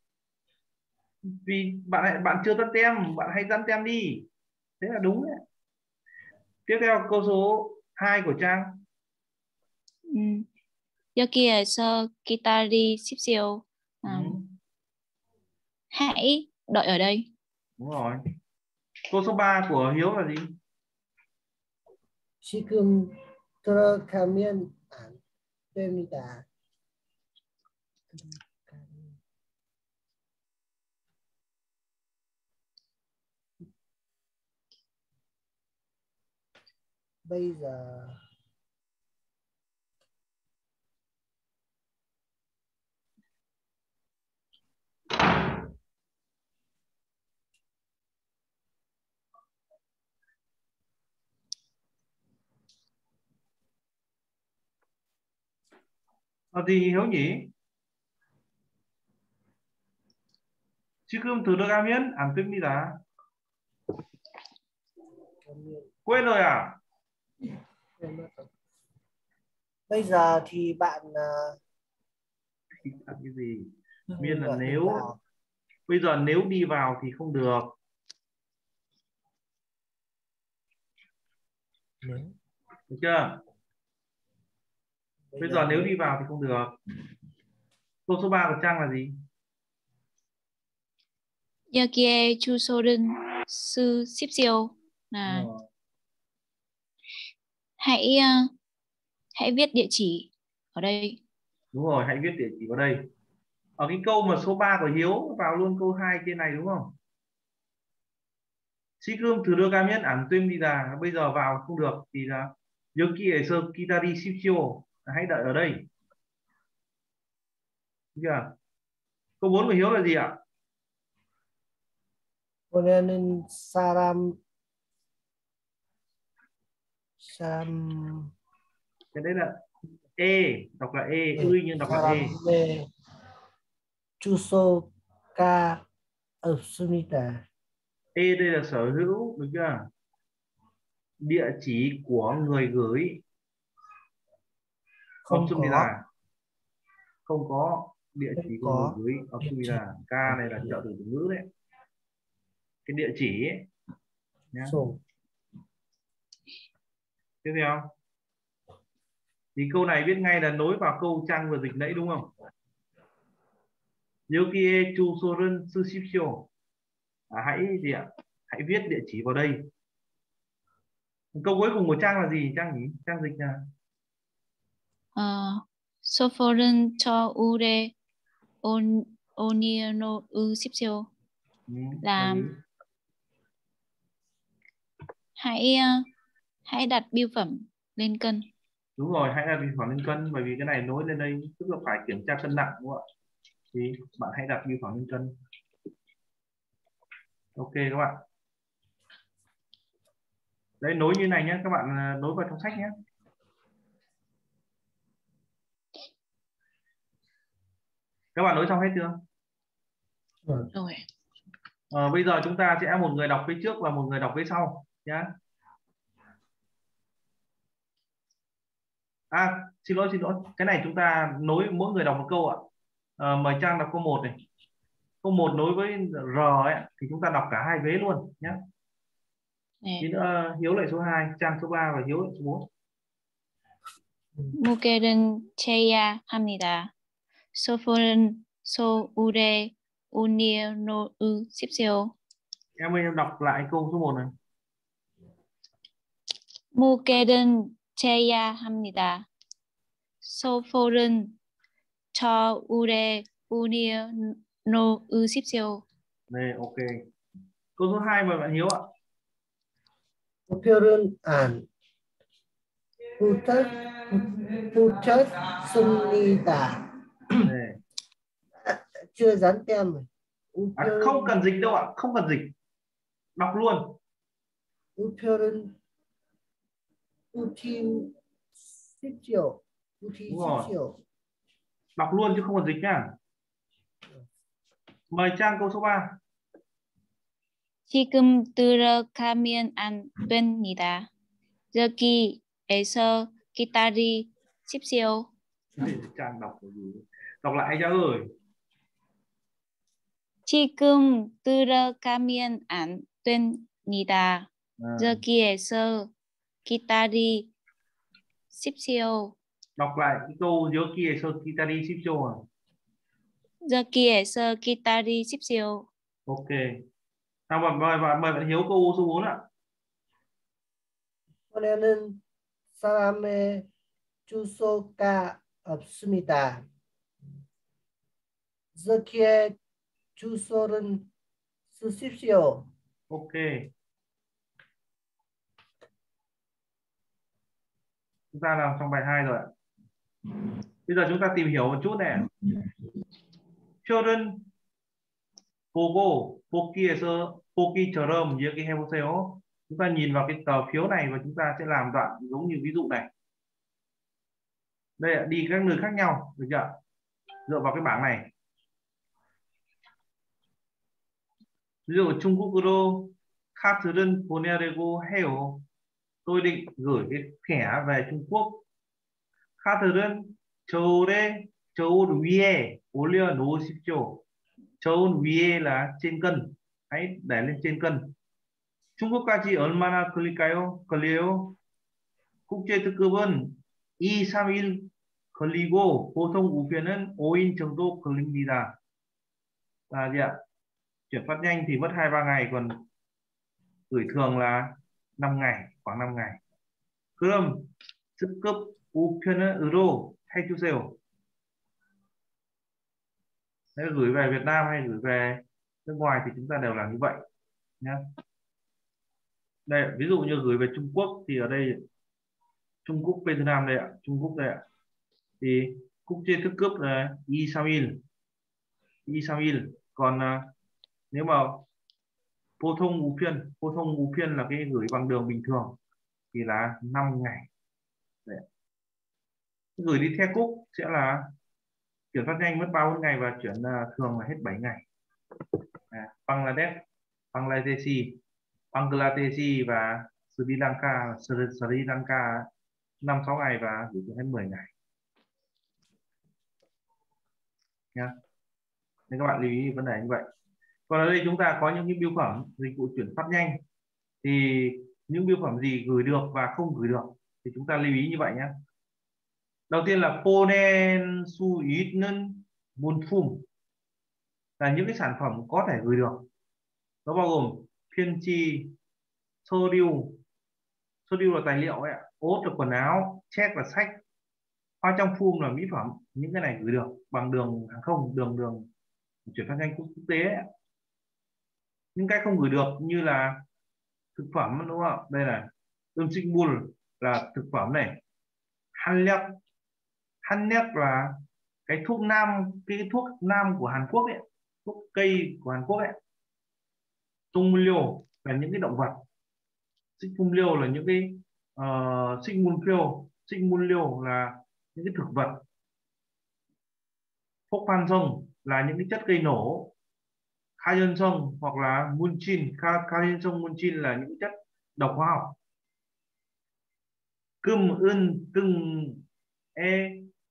Speaker 1: Vì bạn bạn chưa dán tem, bạn hãy dán tem đi, thế là đúng đấy. Tiếp theo câu số hai của Trang.
Speaker 2: 음, 여기에서 기다리십시오.
Speaker 1: Ừ.
Speaker 2: À, hãy đợi ở đây.
Speaker 1: Đúng rồi. Câu số ba của Hiếu là gì?
Speaker 5: 지금 들어가면 안 됩니다. Bây giờ
Speaker 1: Là gì Hiếu nhỉ? 지금 들어가면 안 됩니다. Quên rồi à?
Speaker 5: bây giờ thì bạn uh,
Speaker 1: Cái gì? Miên là
Speaker 5: gọi
Speaker 1: nếu.
Speaker 5: vào.
Speaker 1: Bây giờ nếu đi vào thì không được.
Speaker 5: Nếu.
Speaker 1: Được chưa?
Speaker 5: Bây,
Speaker 1: Bây giờ nếu đi vào thì không được. Câu số ba của Trang là gì?
Speaker 2: 여기에 주소를 쓰십시오. Là
Speaker 1: Đúng rồi.
Speaker 2: hãy uh, hãy viết địa chỉ ở đây.
Speaker 1: Đúng rồi, hãy viết địa chỉ vào đây. Ở cái câu mà số ba của Hiếu vào luôn câu hai trên này đúng không? 지금 들어가면 안 됩니다. Bây giờ vào không được thì là 여기에서 기다리십시오. Hãy đợi ở đây. Được chưa? Câu bốn của Hiếu là gì ạ?
Speaker 5: 보내는 사람 사람
Speaker 1: Cái đấy là E, đọc là E,
Speaker 5: 네,
Speaker 1: ươi nhưng đọc là E.
Speaker 5: 사람의 주소가 없습니다.
Speaker 1: E đây là sở hữu, được chưa? Địa chỉ của người gửi.
Speaker 5: Không
Speaker 1: 없습니다. Không có địa
Speaker 5: Không
Speaker 1: chỉ của
Speaker 5: có
Speaker 1: người gửi. 없습니다. K này là trợ từ từ ngữ đấy. Cái địa chỉ ấy. Nhá.
Speaker 5: số.
Speaker 1: Tiếp theo. Thì câu này viết ngay là nối vào câu Trang vừa dịch nãy đúng không? 여기에 주소를 쓰십시오. À, hãy gì ạ? Hãy viết địa chỉ vào đây. Câu cuối cùng của Trang là gì? Trang nhỉ? Trang dịch là
Speaker 2: 어, 소포는 저 울에 온 오니노 으십시오.
Speaker 1: ừ,
Speaker 2: Là
Speaker 1: gì?
Speaker 2: hãy uh, hãy đặt bưu phẩm lên cân.
Speaker 1: Đúng rồi, hãy đặt bưu phẩm lên cân, bởi vì cái này nối lên đây tức là phải kiểm tra cân nặng đúng không ạ? Thì bạn hãy đặt bưu phẩm lên cân. Ok các bạn. Đấy, nối như này nhé, các bạn nối vào trong sách nhé. Các bạn nối xong hết chưa?
Speaker 2: Rồi.
Speaker 1: À, bây giờ chúng ta sẽ một người đọc phía trước và một người đọc phía sau nhé. À, xin lỗi xin lỗi, cái này chúng ta nối mỗi người đọc một câu ạ. À, mời Trang đọc câu một này. Câu một nối với R ấy, thì chúng ta đọc cả hai vế luôn nhé.
Speaker 2: Nè.
Speaker 1: Tí nữa Hiếu lại số hai, Trang số ba và Hiếu lại số bốn.
Speaker 2: 무게를 재야 합니다. 소포는 서울에 운이십시오.
Speaker 1: Em ơi, em đọc lại câu số một này.
Speaker 2: 무게를 재야 합니다. 소포는 서울에 운이십시오.
Speaker 1: Này, ok. Câu số hai mời bạn Hiếu ạ.
Speaker 5: 우표는 안 붙였 붙였습니다.
Speaker 1: Này.
Speaker 5: Chưa dán tem rồi.
Speaker 1: À,
Speaker 5: 우표는
Speaker 1: không cần dịch đâu ạ, không cần dịch. Đọc luôn.
Speaker 5: 우표는 붙이십시오. 붙이십시오.
Speaker 1: Đọc luôn chứ không cần dịch nhá. Mời Trang câu số ba.
Speaker 2: 지금 들어가면 안 됩니다. 여기에서 기다리십시오.
Speaker 1: Trang đọc cái gì? Đọc lại cho ơi.
Speaker 2: 지금 들어가면 안 됩니다.
Speaker 1: À,
Speaker 2: 여기에서 기다리십시오.
Speaker 1: đọc lại cái câu giữa kia sơ kitari shipcho à.
Speaker 2: 여기에서 기다리십시오.
Speaker 1: Ok. Nào mời, mời, mời, mời bạn Hiếu câu số bốn ạ.
Speaker 5: 이번에는 사람의 주소가 없습니다. 여기에 주소를 쓰십시오.
Speaker 1: Ok. Chúng ta làm xong bài hai rồi ạ. Bây giờ chúng ta tìm hiểu một chút này. 표는 보고 복기에서 복기처럼 얘기해보세요. Chúng ta nhìn vào cái tờ phiếu này và chúng ta sẽ làm đoạn giống như ví dụ này. Đây ạ, đi các nơi khác nhau, được chưa? Dựa vào cái bảng này. ví dụ Trung Quốc 카드는 보내려고 해요. Tôi định gửi cái thẻ về Trung Quốc. 카드는 저울에 저울 위에 올려놓으십시오. 저울 위에 là trên cân. Hãy để lên trên cân. 중국까지 얼마나 걸릴까요? 걸려요? 국제 특급은 이, 삼 일 걸리고 보통 우편은 오 일 정도 걸립니다. Là gì ạ? Chuyển phát nhanh thì mất hai ba ngày, còn gửi thường là năm ngày, khoảng năm ngày. 그럼 특급 우편으로 해주세요. Nếu gửi về Việt Nam hay gửi về nước ngoài thì chúng ta đều làm như vậy nhé. Đây, ví dụ như gửi về Trung Quốc thì ở đây Trung Quốc Việt Nam đây ạ, Trung Quốc đây ạ. Thì 국제 특급 là 이, 삼 일, 이, 삼 일. Còn uh, nếu mà phổ thông ưu phiên, phổ thông ưu phiên là cái gửi bằng đường bình thường thì là năm ngày. Đấy. Gửi đi theo cúc sẽ là chuyển phát nhanh mất ba bốn ngày và chuyển uh, thường là hết bảy ngày. À, Bangladesh, Bangladeshi, Bangladeshi và Sri Lanka, Sri, Sri Lanka năm sáu ngày và gửi hết mười ngày. Nha. Nên các bạn lưu ý vấn đề như vậy. Còn ở đây chúng ta có những cái bưu phẩm dịch vụ chuyển phát nhanh, thì những bưu phẩm gì gửi được và không gửi được thì chúng ta lưu ý như vậy nhé. Đầu tiên là 보낼 수 있는 물품, là những cái sản phẩm có thể gửi được. Nó bao gồm 편지, 서류, 서류 là tài liệu ấy ạ, ốt là quần áo, check là sách, hoa trong phum là mỹ phẩm. Những cái này gửi được bằng đường hàng không, đường đường chuyển phát nhanh quốc tế ấy. Những cái không gửi được như là thực phẩm, đúng không? Đây là 음식물 là thực phẩm này, 한약, 한약 là cái thuốc nam, cái thuốc nam của Hàn Quốc ấy, thuốc cây của Hàn Quốc ấy. 동물료 là những cái động vật, 식품료 là những cái uh, 식물표, 식물료 là những cái thực vật, 폭탄성 là những cái chất gây nổ, 가연성 hoặc là munчин, 가연성 munчин là những chất độc hóa học. Cơm ưn từng e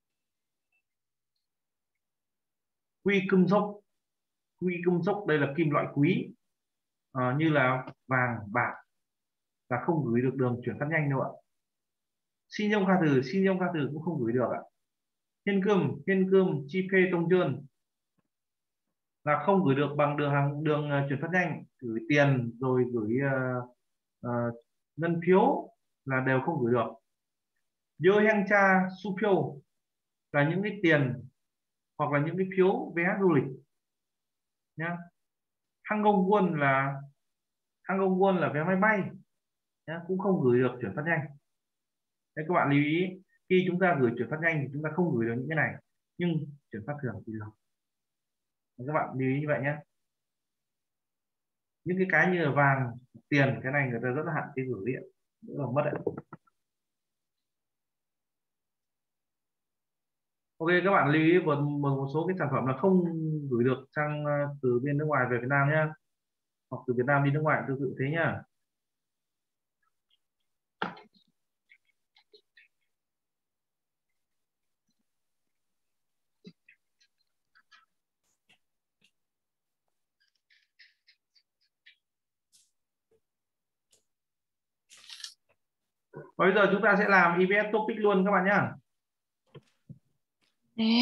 Speaker 1: quy cơm sốc, quy cơm sốc đây là kim loại quý, à, như là vàng, bạc, là không gửi được đường chuyển phát nhanh đâu ạ. 신용카드, 신용카드 cũng không gửi được ạ. Hiện kim, hiện kim, chi phê tông trơn là không gửi được bằng đường hàng đường uh, chuyển phát nhanh, gửi tiền rồi gửi uh, uh, ngân phiếu là đều không gửi được. Yo hang cha su phiếu là những cái tiền hoặc là những cái phiếu vé du lịch nhá. Hang công quân là hang công quân là vé máy bay nhá, cũng không gửi được chuyển phát nhanh. Đấy, các bạn lưu ý khi chúng ta gửi chuyển phát nhanh thì chúng ta không gửi được những cái này, nhưng chuyển phát thường thì được. Các bạn lưu ý như vậy nhé. Những cái cái như là vàng, tiền, cái này người ta rất là hạn chế gửi điện, rất là mất đấy. Ok, các bạn lưu ý một, một, một số cái sản phẩm là không gửi được sang uh, từ bên nước ngoài về Việt Nam nhé, hoặc từ Việt Nam đi nước ngoài tương tự thế nhá. Bây giờ chúng ta sẽ làm i vê ép topic luôn các bạn nhé.
Speaker 2: 네.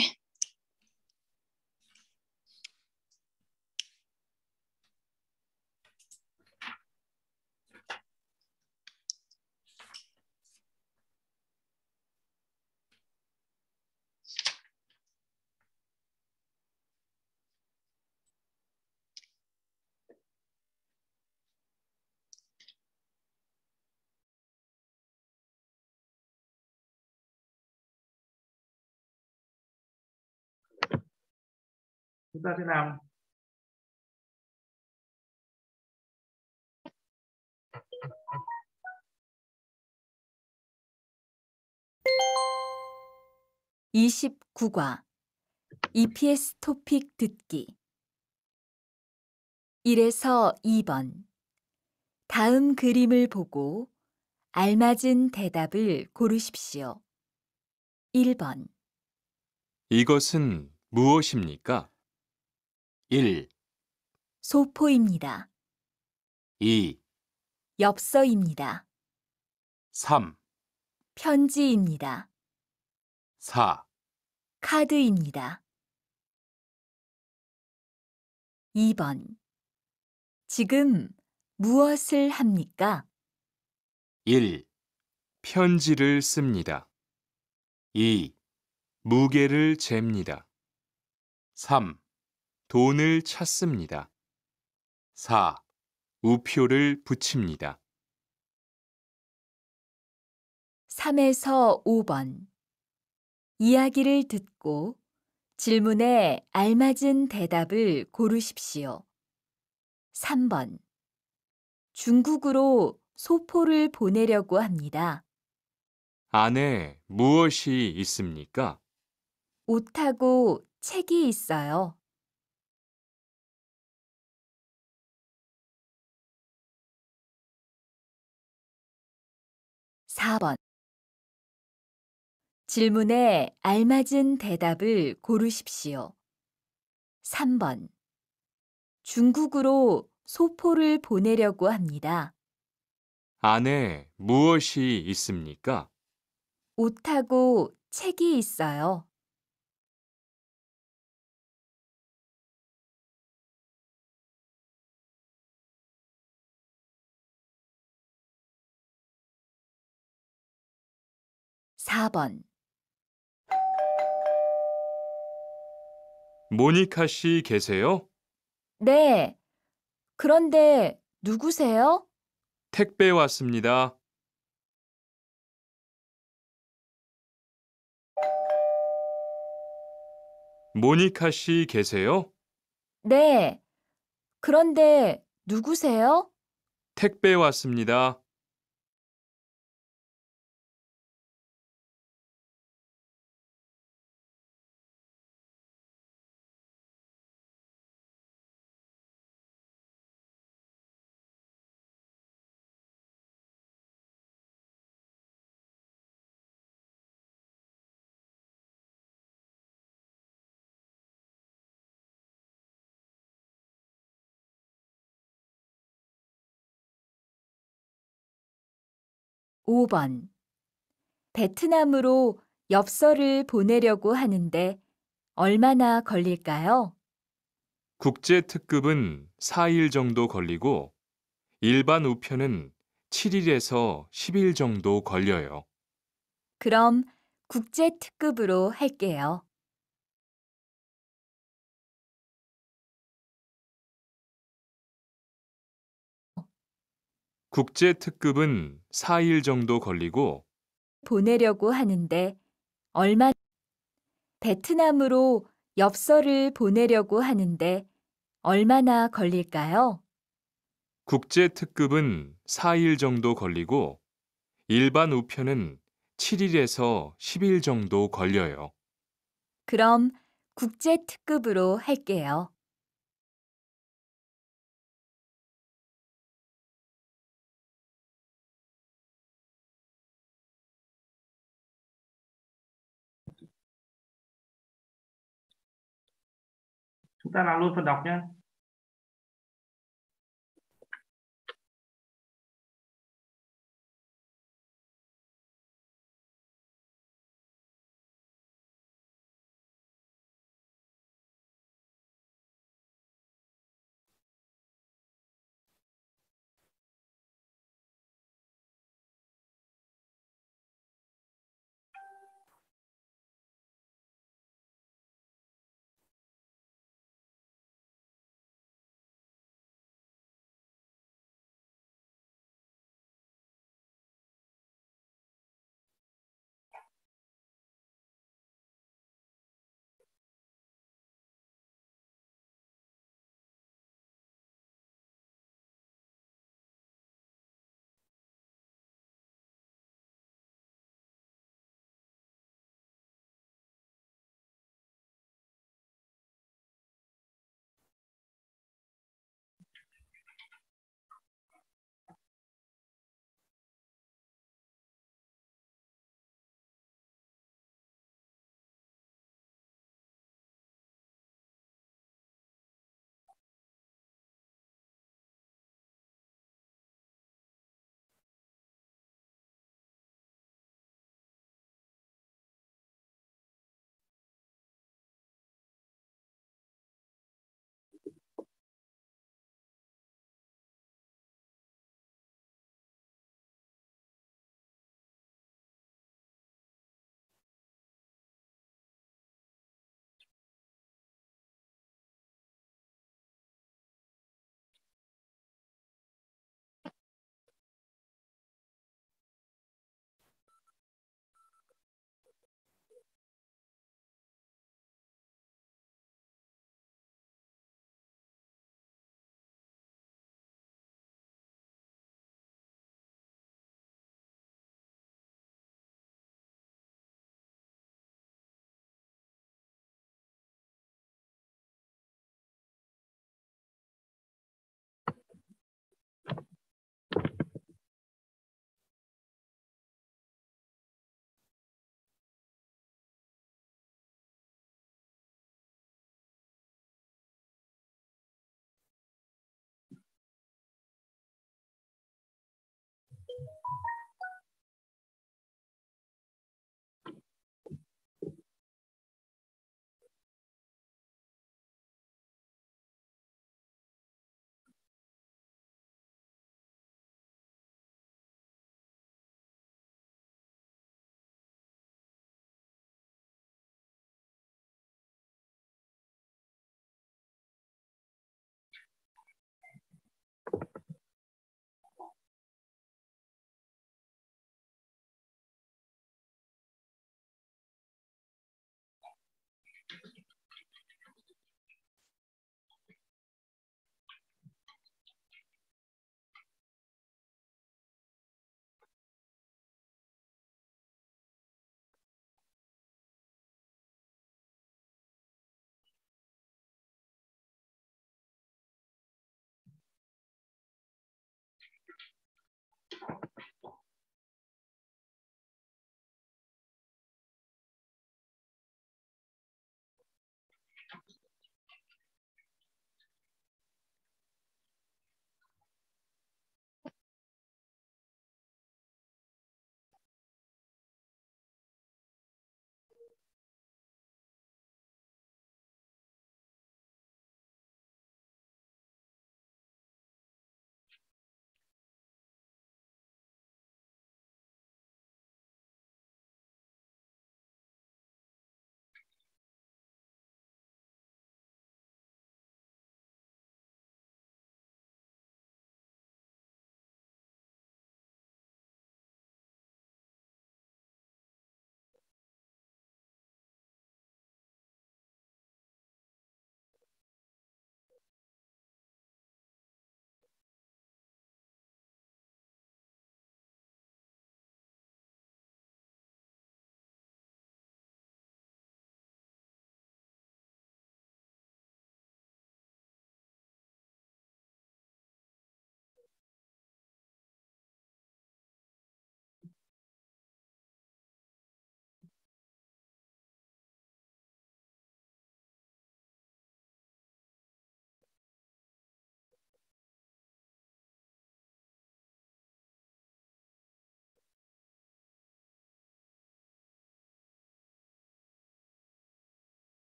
Speaker 1: Chúng ta sẽ làm
Speaker 3: 이십구 과 이피에스 토픽 듣기 일에서 이 번 다음 그림을 보고 알맞은 대답을 고르십시오. 일 번
Speaker 4: 이것은 무엇입니까? 일,
Speaker 3: 소포입니다.
Speaker 4: 이,
Speaker 3: 엽서입니다.
Speaker 4: 삼,
Speaker 3: 편지입니다.
Speaker 4: 사,
Speaker 3: 카드입니다. 이 번 지금 무엇을 합니까?
Speaker 4: 일. 편지를 씁니다. 이. 무게를 잽니다. 삼. 돈을 찾습니다. 사. 우표를 붙입니다.
Speaker 3: 삼에서 오 번 이야기를 듣고 질문에 알맞은 대답을 고르십시오. 삼 번 중국으로 소포를 보내려고 합니다.
Speaker 4: 안에 무엇이 있습니까?
Speaker 3: 옷하고 책이 있어요. 사 번 질문에 알맞은 대답을 고르십시오. 삼 번 중국으로 소포를 보내려고 합니다.
Speaker 4: 안에 무엇이 있습니까?
Speaker 3: 옷하고 책이 있어요. 사 번
Speaker 4: 모니카 씨 계세요?
Speaker 3: 네, 그런데 누구세요?
Speaker 4: 택배 왔습니다. 모니카 씨 계세요?
Speaker 3: 네, 그런데 누구세요?
Speaker 4: 택배 왔습니다.
Speaker 3: 오 번 베트남으로 엽서를 보내려고 하는데 얼마나 걸릴까요?
Speaker 4: 국제 특급은 사 일 정도 걸리고 일반 우편은 칠 일에서 십 일 정도 걸려요.
Speaker 3: 그럼 국제 특급으로 할게요.
Speaker 4: 국제 특급은 사 일 정도 걸리고
Speaker 3: 보내려고 하는데 얼마 베트남으로 엽서를 보내려고 하는데 얼마나 걸릴까요?
Speaker 4: 국제 특급은 사 일 정도 걸리고 일반 우편은 칠 일에서 십 일 정도 걸려요.
Speaker 3: 그럼 국제 특급으로 할게요.
Speaker 1: Chúng ta làm luôn phần đọc nhé.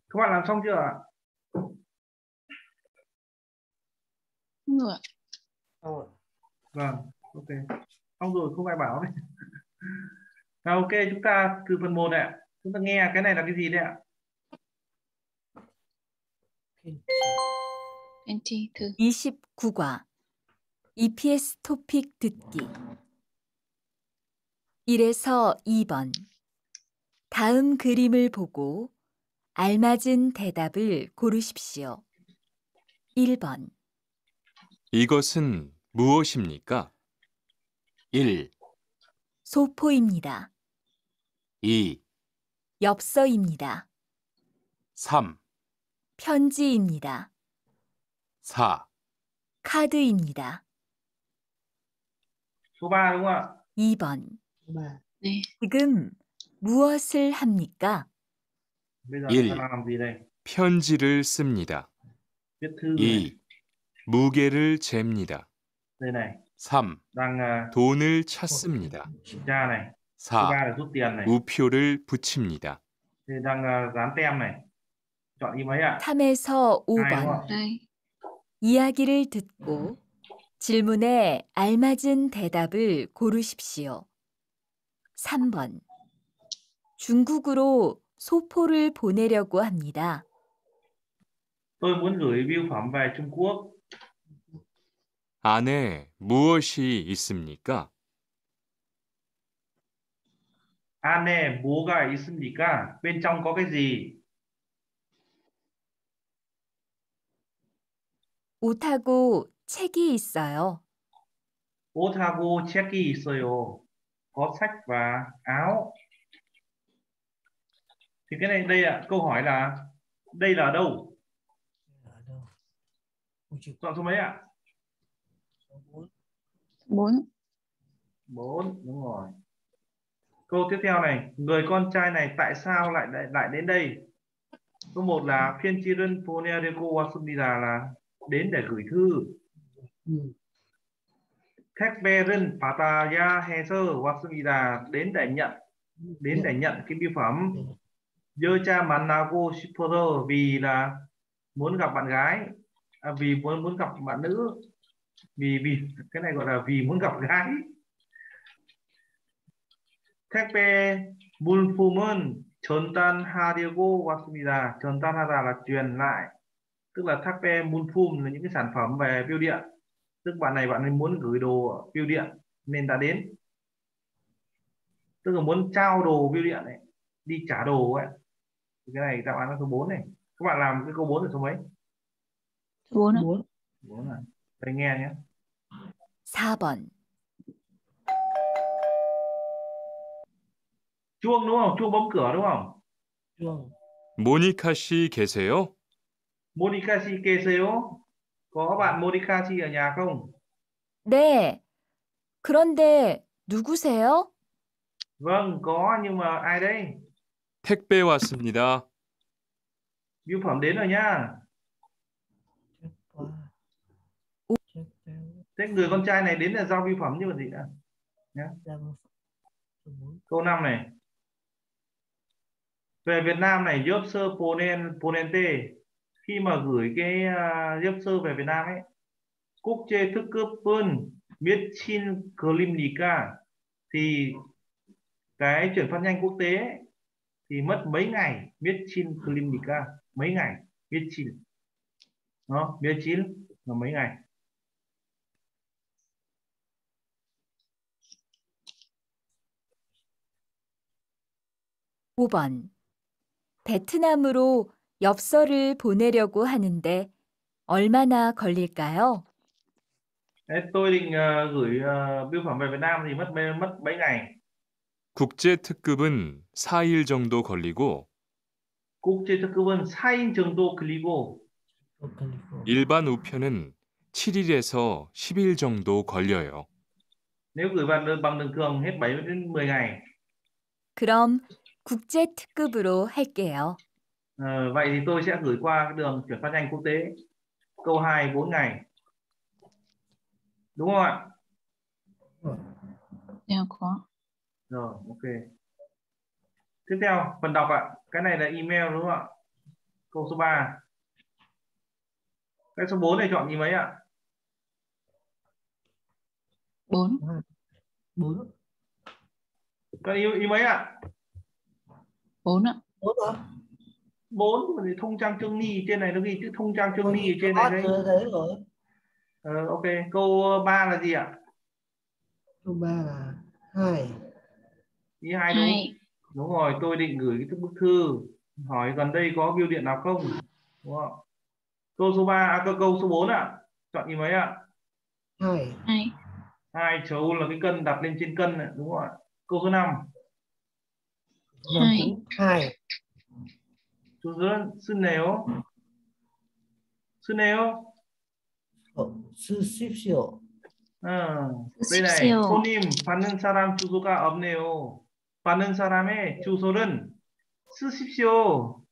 Speaker 1: Các bạn làm xong chưa ạ?
Speaker 2: Đúng rồi ạ.
Speaker 5: Xong rồi.
Speaker 1: Vâng, ok. Xong rồi không ai bảo đấy. Nào, ok, chúng ta từ phần một ạ. Chúng ta nghe cái này là cái gì đấy ạ?
Speaker 2: twenty thư.
Speaker 3: 이십구 과 이피에스 토픽 듣기 일에서 이 번 다음 그림을 보고 알맞은 대답을 고르십시오. 일 번
Speaker 4: 이것은 무엇입니까? 일,
Speaker 3: 소포입니다.
Speaker 4: 이,
Speaker 3: 엽서입니다.
Speaker 4: 삼,
Speaker 3: 편지입니다.
Speaker 4: 사,
Speaker 3: 카드입니다.
Speaker 1: Số ba đúng không ạ?
Speaker 3: 이 번
Speaker 5: Ba.
Speaker 2: 네.
Speaker 3: 지금 무엇을 합니까?
Speaker 1: Bây giờ
Speaker 4: 일.
Speaker 1: chúng ta đang làm gì đây?
Speaker 4: 편지를 씁니다.
Speaker 1: Viết thư này.
Speaker 4: 이, 무게를 잽니다.
Speaker 1: Đây này,
Speaker 4: 삼,
Speaker 1: đang uh,
Speaker 4: 돈을 찾습니다.
Speaker 1: kiểm tra này. Số
Speaker 4: 사,
Speaker 1: ba là rút tiền này.
Speaker 4: 우표를 붙입니다.
Speaker 1: Thì đang uh, dán tem này. Chọn đi mấy ạ?
Speaker 3: 삼에서 오
Speaker 1: Hai đúng
Speaker 3: 번
Speaker 1: không ạ?
Speaker 2: 네.
Speaker 3: 이야기를 듣고 질문에 알맞은 대답을 고르십시오. 삼 번 중국으로 소포를 보내려고 합니다.
Speaker 1: Tôi muốn gửi bưu phẩm về Trung Quốc.
Speaker 4: 안에 무엇이 있습니까?
Speaker 1: 안에 뭐가 있습니까? Bên trong có cái gì?
Speaker 3: 옷하고 책이 있어요.
Speaker 1: 옷하고 책이 있어요. Có sách và áo. Thì cái này đây ạ, câu hỏi là đây là đâu?
Speaker 5: Ở đâu? Ôi chịu.
Speaker 1: Chọn số mấy ạ?
Speaker 5: Số bốn.
Speaker 2: bốn.
Speaker 1: bốn, đúng rồi. Câu tiếp theo này, người con trai này tại sao lại lại, lại đến đây? Câu một là phiên chi đơn Ponereko Wasubira là đến để gửi thư.
Speaker 5: Ừ.
Speaker 1: Tekberen Pataya Heser Wasubira đến để nhận, đến để nhận cái bưu phẩm. Yecha Manago Shipper vì là muốn gặp bạn gái, à, vì muốn muốn gặp bạn nữ, vì vì cái này gọi là vì muốn gặp gái. Tekbe Bulfumen Chontan Hadiego Wasubira, Chontan Hada là truyền lại, tức là Tekbe Bulfum là những cái sản phẩm về bưu điện, tức bạn này bạn ấy muốn gửi đồ ở bưu điện nên đã đến, tức là muốn trao đồ bưu điện này, đi trả đồ ấy. Thì cái này đáp án là số bốn này. Các bạn làm cái câu bốn là số mấy?
Speaker 2: bốn ạ.
Speaker 5: Bốn.
Speaker 1: bốn này. Đây nghe nhé.
Speaker 3: 사 번
Speaker 1: Chuông đúng không? Chuông bấm cửa đúng không?
Speaker 5: Chuông.
Speaker 4: 모니카 씨 계세요?
Speaker 1: Monica si keseyo. Có bạn Monica si ở nhà không?
Speaker 3: 네. 그런데 누구세요?
Speaker 1: Vâng, có, nhưng mà ai đây?
Speaker 4: 택배 왔습니다.
Speaker 1: Bưu phẩm đến rồi nhá.
Speaker 5: Check qua. Check down.
Speaker 1: Thế người con trai này đến là giao bưu phẩm như là gì nữa? Nhá.
Speaker 5: Ra một. Số bốn.
Speaker 1: Câu năm này. Về Việt Nam này, job sơ ponen ponente, khi mà gửi cái uh, job sơ về Việt Nam ấy, quốc chế thức cướp hơn biết chin klimnika thì cái chuyển phát nhanh quốc tế ấy, thì mất mấy ngày biết chin klimnika, mấy ngày biết chin nó biết chin là mấy ngày.
Speaker 3: 오 번 베트남으로 엽서를 보내려고 하는데 얼마나 걸릴까요?
Speaker 1: Đấy, tôi định uh, gửi uh, bưu phẩm về Việt Nam thì mất mất mấy ngày.
Speaker 4: 국제 특급은 사 일 정도 걸리고
Speaker 1: quốc chế thức cướp 사인 정도 그리고
Speaker 4: 일반 우편은 칠 일에서 십 일 정도 걸려요.
Speaker 1: nếu gửi bằng đường, bằng đường thường hết bảy đến mười ngày.
Speaker 3: 그럼 국제 특급으로 할게요.
Speaker 1: Ờ, vậy thì tôi sẽ gửi qua cái đường chuyển phát nhanh quốc tế. Câu hai bốn ngày. Đúng không ạ?
Speaker 2: Đều có.
Speaker 1: Rồi, ok. Tiếp theo, phần đọc ạ. Cái này là email đúng không ạ? Câu số ba. Cái số bốn này chọn ý mấy ạ?
Speaker 2: bốn.
Speaker 5: bốn.
Speaker 1: Chọn ý, ý mấy ạ?
Speaker 2: bốn ạ.
Speaker 5: bốn hả?
Speaker 1: bốn thì thông trang chương ni trên này nó ghi chữ thông trang chương ni trên này đấy.
Speaker 5: Thấy rồi.
Speaker 1: Ờ, ok, câu ba là gì ạ?
Speaker 5: Câu ba là hai.
Speaker 1: Ý hai đúng.
Speaker 2: hai.
Speaker 1: Đúng rồi, tôi định gửi cái bức thư hỏi gần đây có bưu điện nào không, đúng không? Câu số ba, à, câu, câu số bốn ạ. Chọn ý mấy ạ?
Speaker 5: hai.
Speaker 2: hai.
Speaker 1: Hai, chấu là cái cân đặt lên trên cân này, đúng không ạ? Câu số năm.
Speaker 5: Năm tính hai.
Speaker 1: Chú dưỡng sư nếu. Sư nếu.
Speaker 5: Sư ship siêu.
Speaker 1: 어,
Speaker 2: Ship
Speaker 1: đây
Speaker 2: siêu.
Speaker 1: này, 손님, 받는 사람 주소가 없네요. 받는 사람의 주소를 쓰십시오.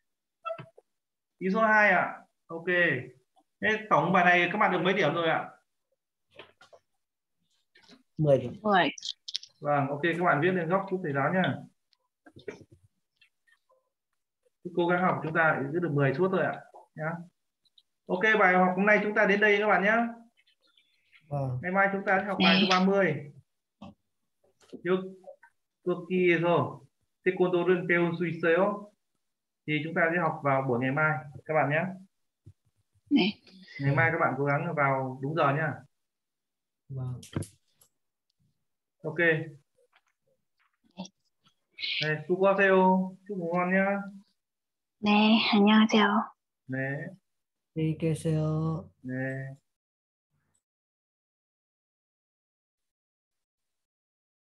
Speaker 1: Ý số hai ạ. Ok. Thế tổng bài này các bạn được mấy điểm rồi ạ?
Speaker 5: mười điểm.
Speaker 2: mười.
Speaker 1: Vâng, ok, các bạn viết lên góc giúp thầy giáo nha. Cố gắng học chúng ta giữ được mười suốt rồi ạ. Nhá. Ok, bài học hôm nay chúng ta đến đây các bạn nhé.
Speaker 5: Vâng.
Speaker 1: Ngày mai chúng ta sẽ học bài số ba mươi. 여기에서 태권도를 배울 수 있어요? Thì chúng ta sẽ học vào buổi ngày mai các bạn nhé.
Speaker 2: Này.
Speaker 1: Ngày mai các bạn cố gắng vào đúng giờ nhá.
Speaker 5: Vâng.
Speaker 1: Ok. 네, 수고하세요. chúc ngủ ngon nhá.
Speaker 2: 네, 안녕하세요.
Speaker 1: 네,
Speaker 5: Đi kê xe.
Speaker 1: 네.